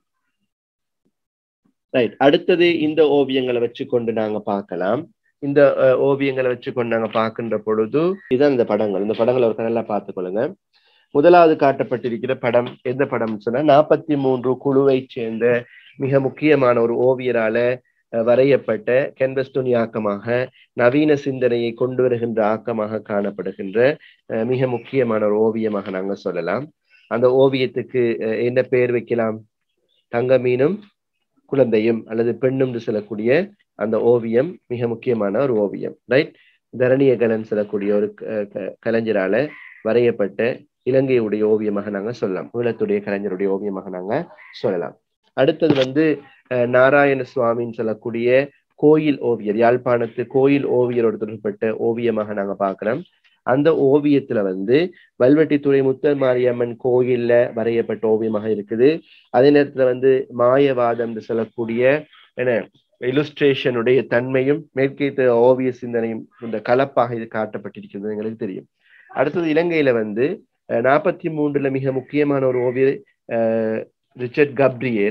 ரைட், அடுத்தது இந்த ஓவியங்களை வச்சு கொண்டு நாங்க பார்க்கலாம். இந்த ஓவியங்களை வச்சு கொண்டு நாங்க பார்க்கின்ற பொழுது இதுதான் இந்த படங்கள். இந்த படங்களை ஒரு நல்லா பார்த்துக்கொள்ளுங்க. முதலாவது காட்டப்பட்டிருக்கிற படம் எந்த படம் சொன்னா நாற்பத்தி மூன்று குழுவை சேர்ந்த மிக முக்கியமான ஒரு ஓவியரால வரையப்பட்ட கேன்வஸ் துணி ஆக்கமாக நவீன சிந்தனையை கொண்டு வருகின்ற ஆக்கமாக காணப்படுகின்ற மிக முக்கியமான ஒரு ஓவியமாக நாங்க சொல்லலாம். அந்த ஓவியத்துக்கு என்ன பெயர் வைக்கலாம்? தங்க மீனும் குழந்தையும் அல்லது பெண்ணும் சொல்லக்கூடிய அந்த ஓவியம் மிக முக்கியமான ஒரு ஓவியம். ரைட், தரணியகலன் சொல்லக்கூடிய ஒரு கலைஞரால வரையப்பட்ட இலங்கையுடைய ஓவியமாக நாங்க சொல்லலாம். ஈழத்துடைய கலைஞருடைய ஓவியமாக நாங்க சொல்லலாம். அடுத்தது வந்து நாராயண சுவாமின்னு சொல்லக்கூடிய கோயில் ஓவியர், யாழ்ப்பாணத்து கோயில் ஓவியரோடு தொடர்பட்ட ஓவியமாக நாங்க பார்க்கிறோம். அந்த ஓவியத்துல வந்து வல்வெட்டித்துறை முத்தர் மாரியம்மன் கோயில்ல வரையப்பட்ட ஓவியமாக இருக்குது. அதே நேரத்துல வந்து மாயவாதம் சொல்லக்கூடிய என்ன இலுஸ்ட்ரேஷனுடைய தன்மையும் மேற்கேத்த ஓவிய சிந்தனையும் இந்த கலப்பாக இது காட்டப்பட்டிருக்கிறது எங்களுக்கு தெரியும். அடுத்தது இலங்கையில வந்து நாற்பத்தி மூன்றுல மிக முக்கியமான ஒரு ஓவியர் அஹ் ரிச்சர்ட் கப்ரியேல்.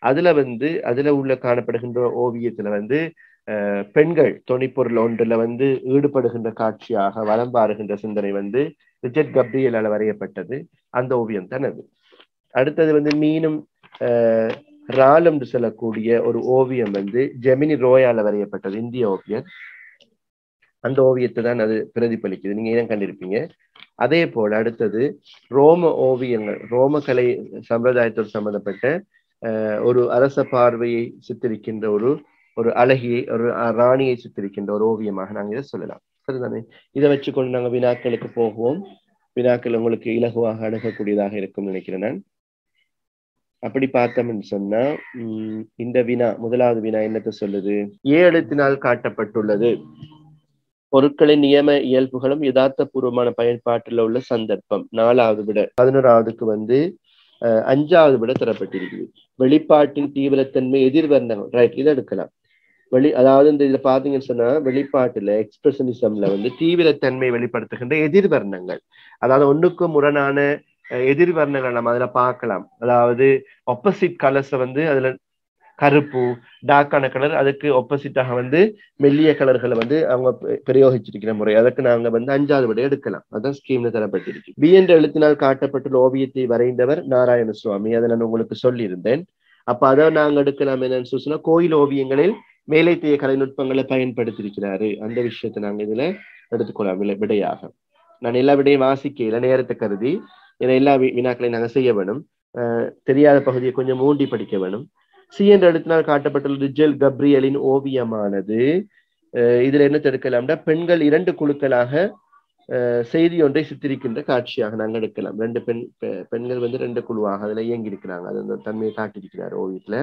அதுல வந்து அதுல உள்ள காணப்படுகின்ற ஓவியத்துல வந்து அஹ் பெண்கள் தொனிப்பொருள் ஒன்றுல வந்து ஈடுபடுகின்ற காட்சியாக வலம் பாருகின்ற சிந்தனை வந்து ரிச்சர்ட் கப்ரியலால் வரையப்பட்டது. அந்த ஓவியம் தான் அது. அடுத்தது வந்து மீனும் அஹ் ரால் என்று சொல்லக்கூடிய ஒரு ஓவியம் வந்து ஜெமினி ரோயால வரையப்பட்டது, இந்திய ஓவியம். அந்த ஓவியத்தை தான் அது பிரதிபலிக்குது, நீங்க ஏன் கண்டிருப்பீங்க. அதே போல அடுத்தது ரோம ஓவியங்கள், ரோம கலை சம்பிரதாயத்தோடு சம்பந்தப்பட்ட அஹ் ஒரு அரச பார்வையை சித்தரிக்கின்ற ஒரு ஒரு அழகியை, ஒரு ராணியை சித்தரிக்கின்ற ஒரு ஓவியமாக நாங்கள் இதை சொல்லலாம். சரிதானே? இதை வச்சுக்கொண்டு நாங்கள் வினாக்களுக்கு போகுவோம். வினாக்கள் உங்களுக்கு இலகுவாக அணுகக்கூடியதாக இருக்கும் நினைக்கிறேன் நான். அப்படி பார்த்தோம்னு சொன்னா உம் இந்த வினா, முதலாவது வினா என்னத்தை சொல்லுது? ஏ எழுத்தினால் காட்டப்பட்டுள்ளது. பொருட்களின் நியம இயல்புகளும் யதார்த்த பூர்வமான பயன்பாட்டில் உள்ள சந்தர்ப்பம். நாலாவது விட. பதினோராவதுக்கு வந்து அஹ் அஞ்சாவது விட தரப்பட்டிருக்குது. வெளிப்பாட்டின் தீவிரத்தன்மை எதிர்வர்ணங்கள். ரைட், இதை எடுக்கலாம். வெளி அதாவது இந்த இதுல பாத்தீங்கன்னு சொன்னா வெளிப்பாட்டுல எக்ஸ்பிரஷனிசம்ல வந்து தீவிரத்தன்மை வெளிப்படுத்துகின்ற எதிர்வர்ணங்கள், அதாவது ஒண்ணுக்கும் முரணான எதிர்வர்ணங்கள் நம்ம அதுல பார்க்கலாம். அதாவது ஆப்போசிட் கலர்ஸை வந்து அதுல கருப்பு டார்க்கான கலர், அதுக்கு ஆப்போசிட்டாக வந்து மெல்லிய கலர்களை வந்து அவங்க பிரயோகிச்சிருக்கிற முறை, அதுக்கு நாங்க வந்து அஞ்சாவது விட எடுக்கலாம். அதான் ஸ்கீம்ல தரப்பட்டிருக்கு. பி என்ற எழுத்தினால் காட்டப்பட்டுள்ள ஓவியத்தை வரைந்தவர் நாராயண சுவாமி. அதை நான் உங்களுக்கு சொல்லியிருந்தேன். அப்ப அதை நாங்க எடுக்கலாம் என்னன்னு சொன்னா, கோயில் ஓவியங்களில் மேலைத்தேய கலைநுட்பங்களை பயன்படுத்தியிருக்கிறாரு. அந்த விஷயத்தை நாங்க இதுல எடுத்துக்கொள்ளலாம் விடையாக. நான் எல்லா விடையும் வாசிக்கல நேரத்தை கருதி, ஏன்னா எல்லா வினாக்களையும் நாங்க செய்ய வேணும். அஹ் தெரியாத பகுதியை கொஞ்சம் மூண்டி படிக்க வேணும். சி என்ற எழுத்தினால் காட்டப்பட்டுள்ள ரிச்சர்ட் கப்ரியலின் ஓவியமானது அஹ் இதுல என்ன எடுக்கலாம்னா, பெண்கள் இரண்டு குழுக்களாக அஹ் செய்தி ஒன்றை சித்தரிக்கின்ற காட்சியாக நாங்கள் எடுக்கலாம். ரெண்டு பெண் பெண்கள் வந்து ரெண்டு குழுவாக அதுல இயங்கி இருக்கிறாங்க. அது அந்த தன்மையை காட்டியிருக்கிறார் ஓவியத்துல.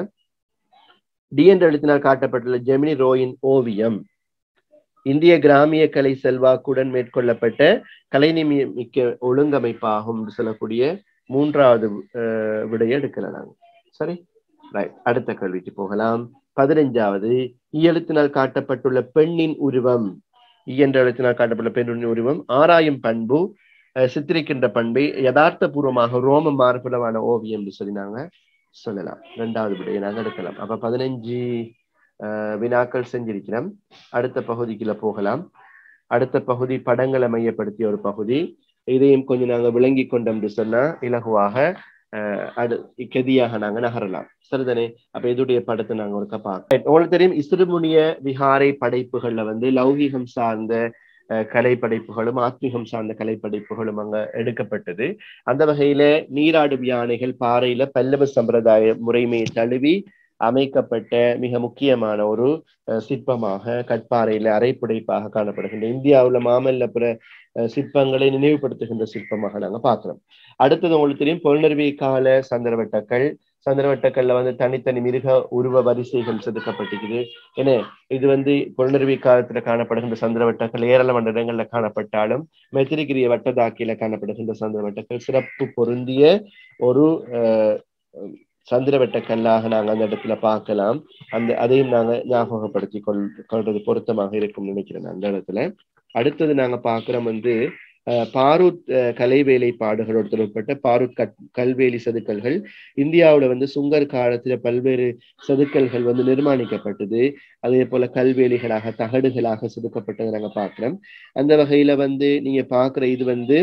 டி என்ற எழுத்தினால் காட்டப்பட்டுள்ள ஜெமினி ரோயின் ஓவியம் இந்திய கிராமிய கலை செல்வாக்குடன் மேற்கொள்ளப்பட்ட கலைநிமிக்க ஒழுங்கமைப்பாகும் என்று சொல்லக்கூடிய மூன்றாவது அஹ் விடையை எடுக்கலாம் நாங்கள். சரி, ரைட். அடுத்த கேள்விக்கு போகலாம். பதினைஞ்சாவது, இயெழுத்தினால் காட்டப்பட்டுள்ள பெண்ணின் உருவம். என்ற எழுத்தினால் காட்டப்பட்டுள்ள பெண்ணின் உருவம் ஆராயும் பண்பு சித்தரிக்கின்ற பண்பை யதார்த்த பூர்வமாக ரோம மார்புலமான ஓவியம் என்று சொல்லி நாங்க சொல்லலாம். இரண்டாவது விடையை நாங்கள் எடுக்கலாம். அப்ப பதினைஞ்சு அஹ் வினாக்கள் செஞ்சிருக்கிறோம். அடுத்த பகுதிக்குள்ள போகலாம். அடுத்த பகுதி படங்களை மையப்படுத்திய ஒரு பகுதி. இதையும் கொஞ்சம் நாங்க விளங்கி கொண்டோம் என்று சொன்னா இலகுவாக அஹ் அடு கதியாக நாங்க நகரலாம். சரிதானே? அப்ப இதோடைய படத்தை நாங்க ஒருக்க பார்க்கலாம். உங்களுக்கு தெரியும், இசுருமுனிய விகாரை படைப்புகள்ல வந்து லௌகீகம் சார்ந்த கலை படைப்புகளும் ஆத்மீகம் சார்ந்த கலை படைப்புகளும் அங்க எடுக்கப்பட்டது. அந்த வகையில நீராடும் யானைகள் பாறையில பல்லவ சம்பிரதாய முறைமையை தழுவி அமைக்கப்பட்ட மிக முக்கியமான ஒரு சிற்பமாக கற்பாறையில அரைப்புடைப்பாக காணப்படுகின்ற இந்தியாவுல மாமல்லபுர சிற்பங்களை நினைவுபடுத்துகின்ற சிற்பமாக நாங்க பார்க்கிறோம். அடுத்தது உங்களுக்கு தெரியும், பொருணர்வி கால சந்திரவட்டக்கள். சந்திரவட்டக்கல்ல வந்து தனித்தனி மிருக உருவ வரிசைகள் செதுக்கப்பட்டிருக்குது. ஏன்னா இது வந்து பொருணர்வி காலத்துல காணப்படுகின்ற சந்திரவட்டக்கள் ஏராளமான இடங்கள்ல காணப்பட்டாலும் மெத்திரிகிரிய வட்டதாக்கியில காணப்படுகின்ற சந்திரவட்டக்கள் சிறப்பு பொருந்திய ஒரு அஹ் சந்திரவட்ட கல்லாக நாங்க அந்த இடத்துல பார்க்கலாம். அந்த அதையும் நாங்க ஞாபகப்படுத்தி கொள் கொள்றது பொருத்தமாக இருக்கும் நினைக்கிறேன் அந்த இடத்துல. அடுத்தது நாங்க பார்க்கிறோம் வந்து அஹ் பாரூத் கலை வேலைப்பாடுகளோடு தொடர்பட்ட பாரூத் கட் கல்வேலி செதுக்கல்கள். இந்தியாவுல வந்து சுங்கர் காலத்துல பல்வேறு செதுக்கல்கள் வந்து நிர்மாணிக்கப்பட்டது. அதே போல கல்வேலிகளாக தகடுகளாக செதுக்கப்பட்டதை நாங்க பார்க்கிறோம். அந்த வகையில வந்து நீங்க பார்க்கிற இது வந்து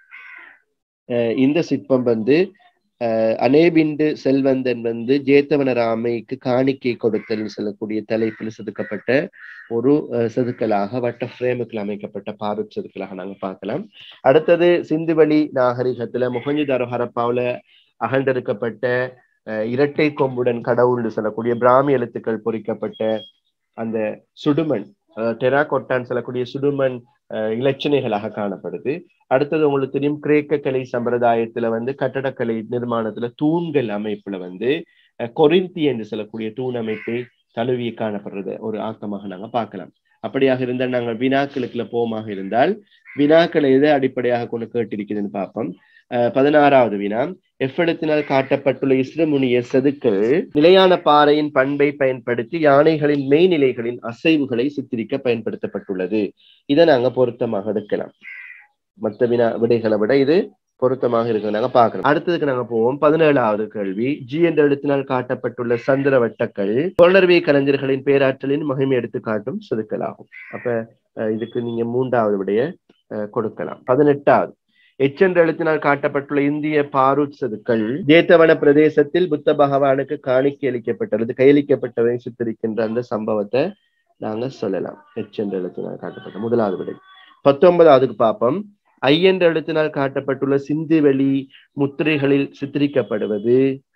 அஹ் இந்த சிற்பம் வந்து அஹ் அனேபிண்டு செல்வந்தன் வந்து ஜேத்தவனராமைக்கு காணிக்கை கொடுத்தல் சொல்லக்கூடிய தலைப்பில் செதுக்கப்பட்ட ஒரு செதுக்கலாக வட்ட ஃப்ரேமுக்குள் அமைக்கப்பட்ட பாரூத் செதுக்கலாக நாங்க பார்க்கலாம். அடுத்தது சிந்துவெளி நாகரிகத்துல மொஹஞ்சதாரோ ஹரப்பாவுல அகழ்ந்தெடுக்கப்பட்ட அஹ் இரட்டை கொம்புடன் கடவுள்னு சொல்லக்கூடிய பிராமி எழுத்துக்கள் பொறிக்கப்பட்ட அந்த சுடுமண், டெராகோட்டான்னு சொல்லக்கூடிய சுடுமண் இலட்சணைகளாக காணப்படுது. அடுத்தது உங்களுக்கு தெரியும், கிரேக்க கலை சம்பிரதாயத்துல வந்து கட்டடக்கலை நிர்மாணத்துல தூண்கள் அமைப்புல வந்து கொரிந்தி என்று சொல்லக்கூடிய தூண் அமைப்பை தழுவி காணப்படுறது ஒரு ஆக்கமாக நாங்க பார்க்கலாம். அப்படியாக இருந்தால் நாங்கள் வினாக்களுக்குள்ள போமாக இருந்தால் வினாக்களை எதை அடிப்படையாக கொண்டு கேட்டிருக்குதுன்னு பார்ப்போம். அஹ் பதினாறாவது வினா, எவ்விடத்தினால் காட்டப்பட்டுள்ள இஸ்ரமுனிய செதுக்கள் நிலையான பாறையின் பண்பை பயன்படுத்தி யானைகளின் மெய்நிலைகளின் அசைவுகளை சித்தரிக்க பயன்படுத்தப்பட்டுள்ளது. இதை நாங்க பொருத்தமாக எடுக்கலாம். மற்ற வினா விடைகளை விட இது பொருத்தமாக இருக்கு நாங்க பாக்குறோம். அடுத்ததுக்கு நாங்க போவோம். பதினேழாவது கேள்வி. ஜி என்ற எழுத்தினால் காட்டப்பட்டுள்ள சந்திர வட்டங்கள் புலனர்விய கலைஞர்களின் பேராற்றலின் மகிமை எடுத்து காட்டும் செதுக்கலாகும். அப்ப இதுக்கு நீங்க மூன்றாவது விடைய கொடுக்கலாம். பதினெட்டாவது எச் என்ற எழுத்தினால் காட்டப்பட்டுள்ள இந்திய பாரூட் செதுக்கள் ஜேத்தவன பிரதேசத்தில் புத்த பகவானுக்கு காணிக்கை அளிக்கப்பட்டது கையளிக்கப்பட்டதை சித்தரிக்கின்ற அந்த சம்பவத்தை நாங்க சொல்லலாம். எச் என்ற எழுத்தினால் காட்டப்பட்ட முதலாவது விடை. பத்தொன்பதாவதுக்கு பார்ப்போம். ஐ என்ற எழுத்தினால் காட்டப்பட்டுள்ள சிந்துவெளி முத்திரைகளில் சித்தரிக்கப்படுவது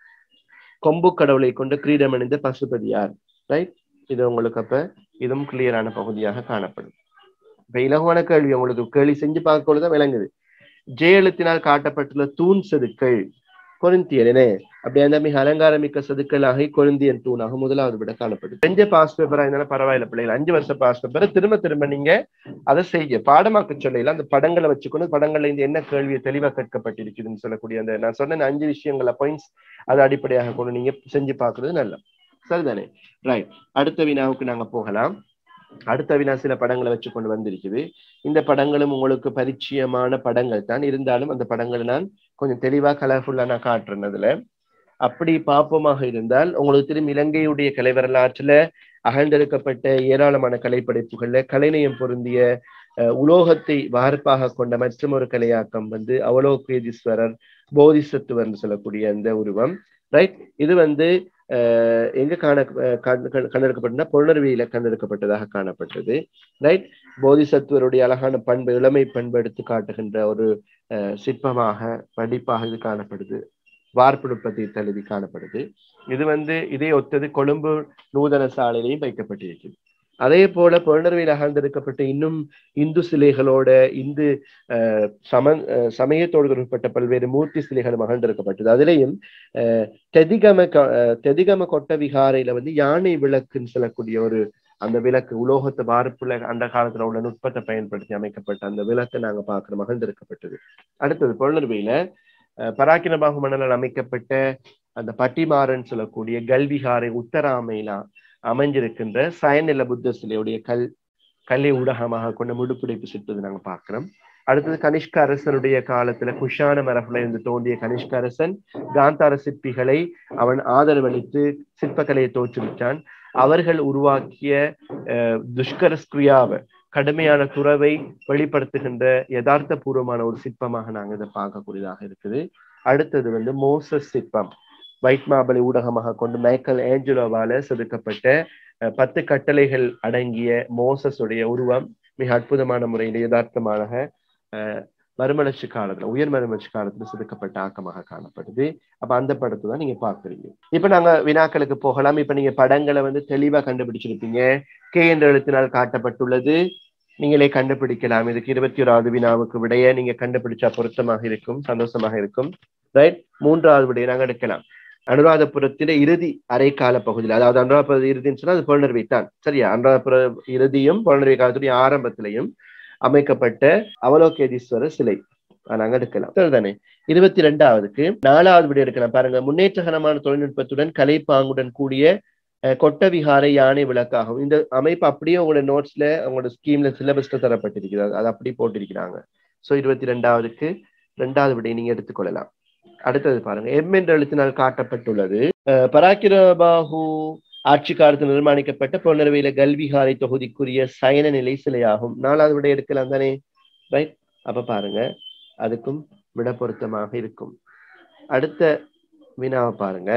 கொம்பு கடவுளை கொண்ட கிரீடம் அணிந்த பசுபதியார். ரைட், இது உங்களுக்கு அப்ப இதுவும் கிளியரான பகுதியாக காணப்படும். இப்ப இலகுவான கேள்வி உங்களுக்கு கேள்வி செஞ்சு பார்க்கறதுதான் விளங்குது. ஜே எழுத்தினால் காட்டப்பட்டுள்ள தூண் செதுக்கள் கொரிந்தியனே அப்படியே அந்த மிக அலங்காரமிக்க செதுக்கலாகி கொரிந்தியன் தூணாக முதலாவது விட காணப்படும். செஞ்ச பாஸ் பேப்பரா இருந்தாலும் பரவாயில்ல பிள்ளைகள், அஞ்சு வருஷம் பாஸ் பேப்பரை திரும்ப திரும்ப நீங்க அதை செய்ய பாடமாக்க சொல்லல. அந்த படங்களை வச்சுக்கொண்டு படங்கள்ல இருந்து என்ன கேள்வியை தெளிவா கேட்கப்பட்டிருக்குதுன்னு சொல்லக்கூடிய அந்த நான் சொன்ன அஞ்சு விஷயங்கள பாயிண்ட்ஸ் அதை அடிப்படையாக கொண்டு நீங்க செஞ்சு பார்க்கறது நல்லது. சரிதானே? ரைட், அடுத்த வினாவுக்கு நாங்க போகலாம். அடுத்த வினா சில படங்களை வச்சு கொண்டு வந்திருக்குது. இந்த படங்களும் உங்களுக்கு பரிச்சயமான படங்கள் தான், இருந்தாலும் அந்த படங்களை நான் கொஞ்சம் தெளிவா கலர்ஃபுல்லா நான் காட்டுறேன். அதுல அப்படி பாப்பமாக இருந்தால் உங்களுக்கு திரும்பி இலங்கையுடைய கலை வரலாற்றுல அகழ்ந்தெடுக்கப்பட்ட ஏராளமான கலைப்படைப்புகள்ல கலைநயம் பொருந்திய உலோகத்தை வார்ப்பாக கொண்ட மற்றும் ஒரு கலையாக்கம் வந்து அவலோகேதீஸ்வரர் போதிசத்துவர்னு சொல்லக்கூடிய அந்த உருவம். ரைட், இது வந்து அஹ் எங்க காண கண்டெடுக்கப்பட்டா புலனர்வியில கண்டெடுக்கப்பட்டதாக காணப்பட்டது. ரைட், போதிசத்துவருடைய அழகான பண்பு இளமை பண்பு எடுத்து காட்டுகின்ற ஒரு அஹ் சிற்பமாக படிப்பாக இது காணப்படுது. வார்ப்புடுப்பத்தை தழுவி காணப்படுது. இது வந்து இதே ஒத்தது கொழும்பு நூதன சாலையிலையும் வைக்கப்பட்டிருக்கிறது. அதே போல புலனர்வியில் அகழ்ந்தெடுக்கப்பட்ட இன்னும் இந்து சிலைகளோட இந்து அஹ் சம சமயத்தோடு தொடர்பட்ட பல்வேறு மூர்த்தி சிலைகளும் அகழ்ந்தெடுக்கப்பட்டது. அதுலேயும் அஹ் தெதிகம தெதிகம கொட்ட விகாரையில வந்து யானை விளக்குன்னு சொல்லக்கூடிய ஒரு அந்த விளக்கு உலோகத்தை வார்ப்புல அந்த காலத்துல உள்ள நுட்பத்தை பயன்படுத்தி அமைக்கப்பட்ட அந்த விளக்கை நாங்க பார்க்கிறோம், அகழ்ந்தெடுக்கப்பட்டது. அடுத்தது புலனர்வியில பராக்கிரபாகு மன்னரால் அமைக்கப்பட்ட அந்த பட்டிமாறன் சொல்லக்கூடிய கல்விகாரை உத்தராமையிலா அமைஞ்சிருக்கின்ற சயநில புத்த சிலையுடைய கல் கல்லை ஊடகமாக கொண்ட முடுப்புடைப்பு சிற்பது நாங்க பார்க்கிறோம். அடுத்தது கனிஷ்க அரசனுடைய காலத்துல குஷான மரபுல இருந்து தோன்றிய கனிஷ்க அரசன் காந்தார சிற்பிகளை அவன் ஆதரவளித்து சிற்பக்கலையை தோற்றுவித்தான். அவர்கள் உருவாக்கிய அஹ் துஷ்கர ஸ்கிரியாவை கடுமையான துறவை வெளிப்படுத்துகின்ற யதார்த்த பூர்வமான ஒரு சிற்பமாக நாங்க இதை பார்க்கக்கூடியதாக இருக்குது. அடுத்தது வந்து மோசஸ் சிற்பம் வைட்மாபலி ஊடகமாக கொண்டு மைக்கேல் ஏஞ்சலோவால செதுக்கப்பட்ட பத்து கட்டளைகள் அடங்கிய மோசஸ் உடைய உருவம் மிக அற்புதமான முறையில் யதார்த்தமாக அஹ் மறுமலர்ச்சி காலத்துல உயர் மறுமலர்ச்சி காலத்துல செதுக்கப்பட்ட ஆக்கமாக காணப்படுது. அப்ப அந்த படத்தை தான் நீங்க பாக்குறீங்க. இப்ப நாங்க வினாக்களுக்கு போகலாம். இப்ப நீங்க படங்களை வந்து தெளிவா கண்டுபிடிச்சிருப்பீங்க. கே என்ற எழுத்தினால் காட்டப்பட்டுள்ளது, நீங்களே கண்டுபிடிக்கலாம். இதுக்கு இருபத்தி ஓராவது வினாவுக்கு விடைய நீங்க கண்டுபிடிச்சா பொருத்தமாக இருக்கும், சந்தோஷமாக இருக்கும். ரைட், மூன்றாவது விடைய நாங்க எடுக்கலாம். அனுராதபுரத்தில இறுதி அரைக்கால பகுதியில், அதாவது அனுராதபுர இறுதின்னு சொன்னா அது புலனர்வி தான், சரியா? அனுராதபுர இறுதியும் புலனர்வி காலத்துடைய ஆரம்பத்திலையும் அமைக்கப்பட்ட அவலோகேதீஸ்வரர் சிலை நாங்க எடுக்கலாம். சரிதானே? இருபத்தி ரெண்டாவதுக்கு நாலாவது விட எடுக்கலாம். பாருங்க, முன்னேற்றகரமான தொழில்நுட்பத்துடன் கலைப்பாங்குடன் கூடிய கொட்டவிகாரை யானை விளக்காகும். இந்த அமைப்பு அப்படியே உங்களோட நோட்ஸ்ல உங்களோட ஸ்கீம்ல சிலபஸ்ல தரப்பட்டிருக்கிறது, அது அப்படி போட்டிருக்கிறாங்க. சோ இருபத்தி ரெண்டாவதுக்கு ரெண்டாவது விடையை நீங்க எடுத்துக்கொள்ளலாம். அடுத்தது பாருங்க, எம் என்ற எழுத்தினால் காட்டப்பட்டுள்ளது பராக்கிரபாகு ஆட்சி காலத்தில் நிர்மாணிக்கப்பட்ட புலனர்வியில கல்விகாரை தொகுதிக்குரிய சயன நிலை சிலையாகும். நாலாவது விடை எடுக்கலாம் தானே? ரைட், அப்ப பாருங்க அதுக்கும் விட பொருத்தமாக இருக்கும். அடுத்த வினாவை பாருங்க,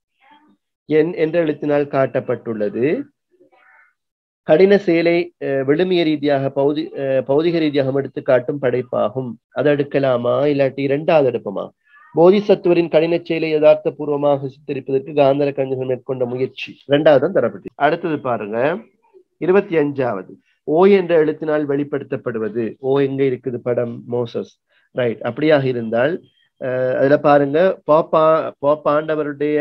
என் என்ற எழுத்தினால் காட்டப்பட்டுள்ளது கடின செயலை விழுமிய ரீதியாக பௌதி பௌதிக ரீதியாக எடுத்து காட்டும் படைப்பாகும். அதை எடுக்கலாமா இல்லாட்டி இரண்டாவது எடுப்போமா? போதிசத்துவரின் கடின செயலை யதார்த்த பூர்வமாக சித்தரிப்பதற்கு காந்தர கஞ்சகம் மேற்கொண்ட முயற்சி, இரண்டாவது தான் தரப்பட்டு. அடுத்தது பாருங்க, இருபத்தி அஞ்சாவது ஓ என்ற எழுத்தினால் வெளிப்படுத்தப்படுவது. ஓ எங்க இருக்குது? படம் மோசஸ். ரைட், அப்படியாக இருந்தால் அஹ் அதுல பாருங்க, பாப்பா பாப்பாண்டவருடைய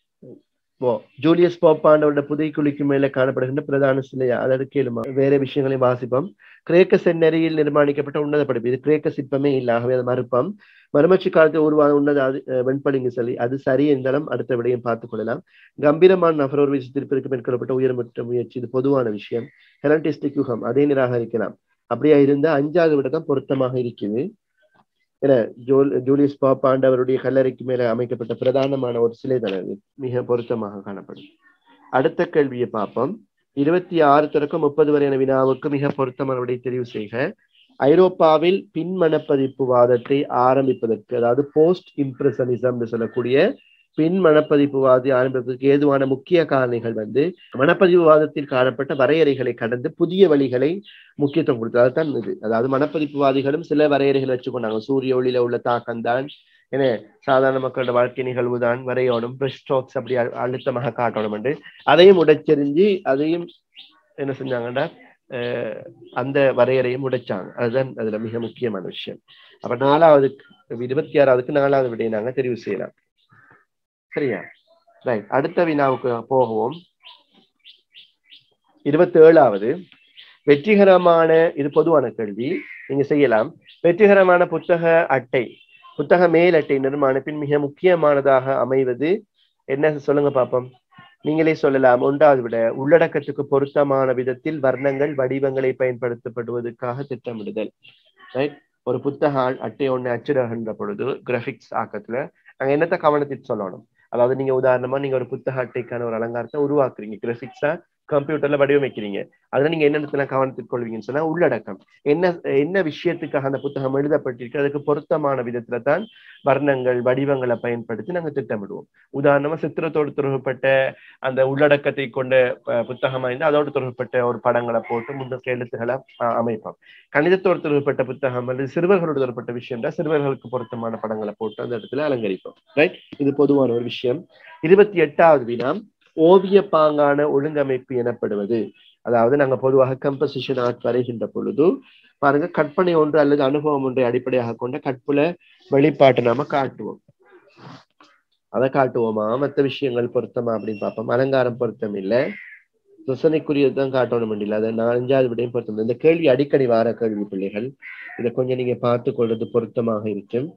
ஓ ஜூலியஸ் போப்பாண்டவருடைய புதை குழிக்கு மேல காணப்படுகின்ற பிரதான சிலையா? அதோட கேளுமா, வேற விஷயங்களையும் வாசிப்போம். கிரேக்க செந்நெறியில் நிர்மாணிக்கப்பட்ட உன்னத படைப்பு. இது கிரேக்க சிற்பமே இல்லை, ஆகவே அதை மறுப்போம். மறுமலர்ச்சி காலத்தில் உருவான உன்னத வெண்பளிங்கு சிலை, அது சரி என்றாலும் அடுத்த விடையும் பார்த்துக் கொள்ளலாம். கம்பீரமான நபர் சித்திரப்பிற்கு மேற்கொள்ளப்பட்ட உயர்மற்ற முயற்சி, இது பொதுவான விஷயம். ஹெலண்டிஸ்டிக் யுகம், அதை நிராகரிக்கலாம். அப்படியா இருந்தா அஞ்சாவது விட தான் பொருத்தமாக இருக்குது. ஏன்னா ஜூல் ஜூலியஸ் பாப்பாண்டவருடைய கல்லறைக்கு மேல அமைக்கப்பட்ட பிரதானமான ஒரு சிலை தான் அது, மிக பொருத்தமாக காணப்படும். அடுத்த கேள்வியை பார்ப்போம். இருபத்தி ஆறு தொடக்கம் முப்பது வரையான வினாவுக்கு மிக பொருத்தமான விடை தெரிவு செய்க. ஐரோப்பாவில் பின் மனப்பதிப்பு வாதத்தை ஆரம்பிப்பதற்கு, அதாவது போஸ்ட் இம்ப்ரெஷனிசம் சொல்லக்கூடிய பின் மனப்பதிப்புவாதி ஆரம்பிப்பதற்கு ஏதுவான முக்கிய காரணிகள் வந்து மனப்பதிவுவாதத்தில் காணப்பட்ட வரையறைகளை கடந்து புதிய வழிகளை முக்கியத்துவம் கொடுத்தது. அதுதான் இது. அதாவது மனப்பதிப்புவாதிகளும் சில வரையறைகளை வச்சுக்கொண்டாங்க. சூரிய ஒளியில உள்ள தாக்கம் தான், ஏன்னா சாதாரண மக்களோட வாழ்க்கை நிகழ்வு தான் வரையணும், பிரஷ் ஸ்ட்ரோக்ஸ் அப்படி அழுத்தமாக காட்டணும் என்று அதையும் உடைச்செறிஞ்சு அதையும் என்ன செஞ்சாங்கன்னா அஹ் அந்த வரையறையும் உடைச்சாங்க. அதுதான் அதுல மிக முக்கியமான விஷயம். அப்ப நாலாவது இருபத்தி ஆறாவதுக்கு நாலாவது விடையை நாங்க தெரிவு செய்யலாம். சரியா? ரைட். அடுத்த வினாவுக்கு போகவும். இருபத்தி ஏழாவது வெற்றிகரமான, இது பொதுவான கேள்வி, நீங்க செய்யலாம். வெற்றிகரமான புத்தக அட்டை, புத்தக மேல் அட்டை நிர்மாணத்தின் மிக முக்கியமானதாக அமைவது என்ன சொல்லுங்க பாப்போம். நீங்களே சொல்லலாம். ஒன்றாவது விட உள்ளடக்கத்துக்கு பொருத்தமான விதத்தில் வர்ணங்கள் வடிவங்களை பயன்படுத்தப்படுவதற்காக திட்டமிடுதல். ரைட். ஒரு புத்தக அட்டை ஒண்ணு அச்சிடுகின்ற பொழுது கிராபிக்ஸ் ஆக்கத்துல நாங்க என்னத்தை கவனத்தில் சொல்லணும். அதாவது நீங்க உதாரணமா நீங்க ஒரு புத்தக அட்டைக்கான ஒரு அலங்காரத்தை உருவாக்குறீங்க, கிராபிக்ஸா கம்ப்யூட்டர்ல வடிவமைக்கிறீங்க. அதுல நீங்க என்ன கவனத்தில் கொள்வீங்கன்னு சொன்னா உள்ளடக்கம், என்ன என்ன விஷயத்துக்காக அந்த புத்தகம் எழுதப்பட்டிருக்கு அதுக்கு பொருத்தமான விதத்துல தான் வர்ணங்கள் வடிவங்களை பயன்படுத்தி நாங்க திட்டமிடுவோம். உதாரணமா சித்திரத்தோடு தொடர்புப்பட்ட அந்த உள்ளடக்கத்தை கொண்ட புத்தகமா இருந்தால் அதோடு தொடர்புப்பட்ட ஒரு படங்களை போட்டு முன்னோக்க எழுத்துக்களை அமைப்போம். கணிதத்தோடு தொடர்புப்பட்ட புத்தகம் அல்லது சிறுவர்களோடு தொடர்பட்ட விஷயம் தான் சிறுவர்களுக்கு பொருத்தமான படங்களை போட்டு அந்த இடத்துல அலங்கரிப்போம். ரைட். இது பொதுவான ஒரு விஷயம். இருபத்தி எட்டாவது வினா ஓவிய பாங்கான ஒழுங்கமைப்பு எனப்படுவது. அதாவது நாங்க பொதுவாக கம்போசிஷன் ஆர்ட் வரைகின்ற பொழுது பாருங்க, கற்பனை ஒன்று அல்லது அனுபவம் ஒன்றை அடிப்படையாக கொண்ட கற்புல வெளிப்பாட்டை நாம காட்டுவோம். அதை காட்டுவோமா, மற்ற விஷயங்கள் பொருத்தமா அப்படின்னு பார்ப்போம். அலங்காரம் பொருத்தம் இல்லை, ரசனைக்குரியதுதான் காட்டணும் இல்லை. அதை நான் அஞ்சாவது விடையும் பொருத்தம். இந்த கேள்வி அடிக்கடி வார கேள்வி பிள்ளைகள், இதை கொஞ்சம் நீங்க பார்த்து கொள்வது பொருத்தமாக இருக்கும்.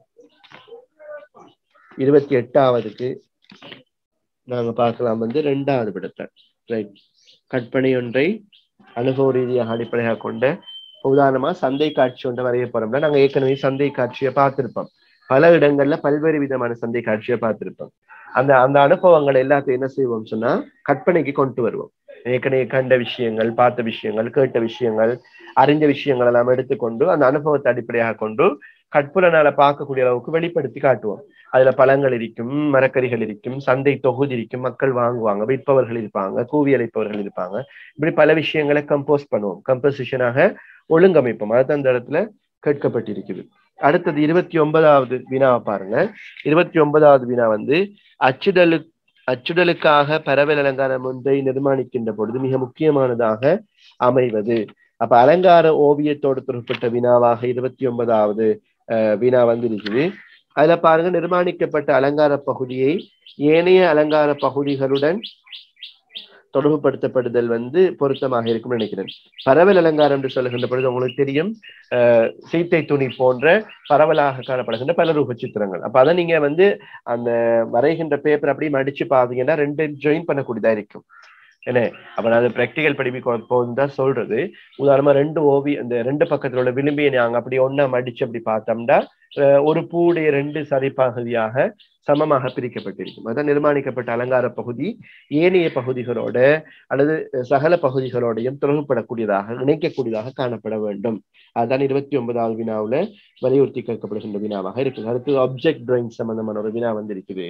இருபத்தி எட்டாவதுக்கு நாங்க பார்க்கலாம் வந்து ரெண்டாவது விடத்தை. ரைட். கற்பனை ஒன்றை அனுபவ ரீதியாக அடிப்படையாக கொண்ட, உதாரணமா சந்தை காட்சி ஒன்றை வரைய போறோம்னா நாங்க ஏற்கனவே சந்தை காட்சியை பார்த்திருப்போம். பல இடங்கள்ல பல்வேறு விதமான சந்தை காட்சியை பார்த்திருப்போம். அந்த அந்த அனுபவங்கள் எல்லாத்தையும் என்ன செய்வோம் சொன்னா கற்பனைக்கு கொண்டு வருவோம். ஏற்கனவே கண்ட விஷயங்கள், பார்த்த விஷயங்கள், கேட்ட விஷயங்கள், அறிஞ்ச விஷயங்கள் எல்லாம் எடுத்துக்கொண்டு அந்த அனுபவத்தை அடிப்படையாக கொண்டு கற்புலனால பார்க்கக்கூடிய அளவுக்கு வெளிப்படுத்தி காட்டுவோம். அதுல பழங்கள் இருக்கும், மரக்கறிகள் இருக்கும், சந்தை தொகுதி இருக்கும், மக்கள் வாங்குவாங்க, விற்பவர்கள் இருப்பாங்க, கூவி அழைப்பவர்கள் இருப்பாங்க. இப்படி பல விஷயங்களை கம்போஸ் பண்ணுவோம், கம்போசிஷனாக ஒழுங்கமைப்போம். அதுதான் அந்த இடத்துல கேட்கப்பட்டிருக்குது. அடுத்தது இருபத்தி ஒன்பதாவது வினாவை பாருங்க. இருபத்தி ஒன்பதாவது வினா வந்து அச்சுடலு அச்சுடலுக்காக பரவல் அலங்காரம் ஒன்றை நிர்மாணிக்கின்ற பொழுது மிக முக்கியமானதாக அமைவது. அப்ப அலங்கார ஓவியத்தோடு தொடர்பட்ட வினாவாக இருபத்தி ஒன்பதாவது அஹ் வினா வந்து இருக்குது. அதுல பாருங்க, நிர்மாணிக்கப்பட்ட அலங்கார பகுதியை ஏனைய அலங்கார பகுதிகளுடன் தொடர்புபடுத்தப்படுதல் வந்து பொருத்தமாக இருக்கும்னு நினைக்கிறேன். பரவல் அலங்காரம் என்று சொல்லுகின்ற பொழுது உங்களுக்கு தெரியும், அஹ் சீத்தை துணி போன்ற பரவலாக காணப்படுகின்ற பல ரூப சித்திரங்கள். அப்ப அதை நீங்க வந்து அந்த வரைகின்ற பேப்பர் அப்படியே மடிச்சு பாத்தீங்கன்னா ரெண்டு ஜாயின் பண்ணக்கூடியதா இருக்கும். என்ன அப்ப நான் அது பிராக்டிகல் படிப்பு போகுதுன்னு தான் சொல்றது. உதாரணமா ரெண்டு ஓவி அந்த ரெண்டு பக்கத்துல உள்ள விளிம்பியை நாங்க அப்படி ஒன்னா மடிச்சு அப்படி பார்த்தோம்னா ஒரு பூடைய ரெண்டு சரிப்பகுதியாக சமமாக பிரிக்கப்பட்டிருக்கும். அதான் நிர்மாணிக்கப்பட்ட அலங்கார பகுதி ஏனைய பகுதிகளோட அல்லது சகல பகுதிகளோடையும் தொடர்புபடக்கூடியதாக இணைக்கக்கூடியதாக காணப்பட வேண்டும். அதுதான் இருபத்தி ஒன்பதாவது வினாவுல வலியுறுத்தி கேட்கப்படுகின்ற வினாவாக இருக்குது. அடுத்து ஆப்ஜெக்ட் டிராயிங் சம்பந்தமான ஒரு வினா வந்து இருக்குது.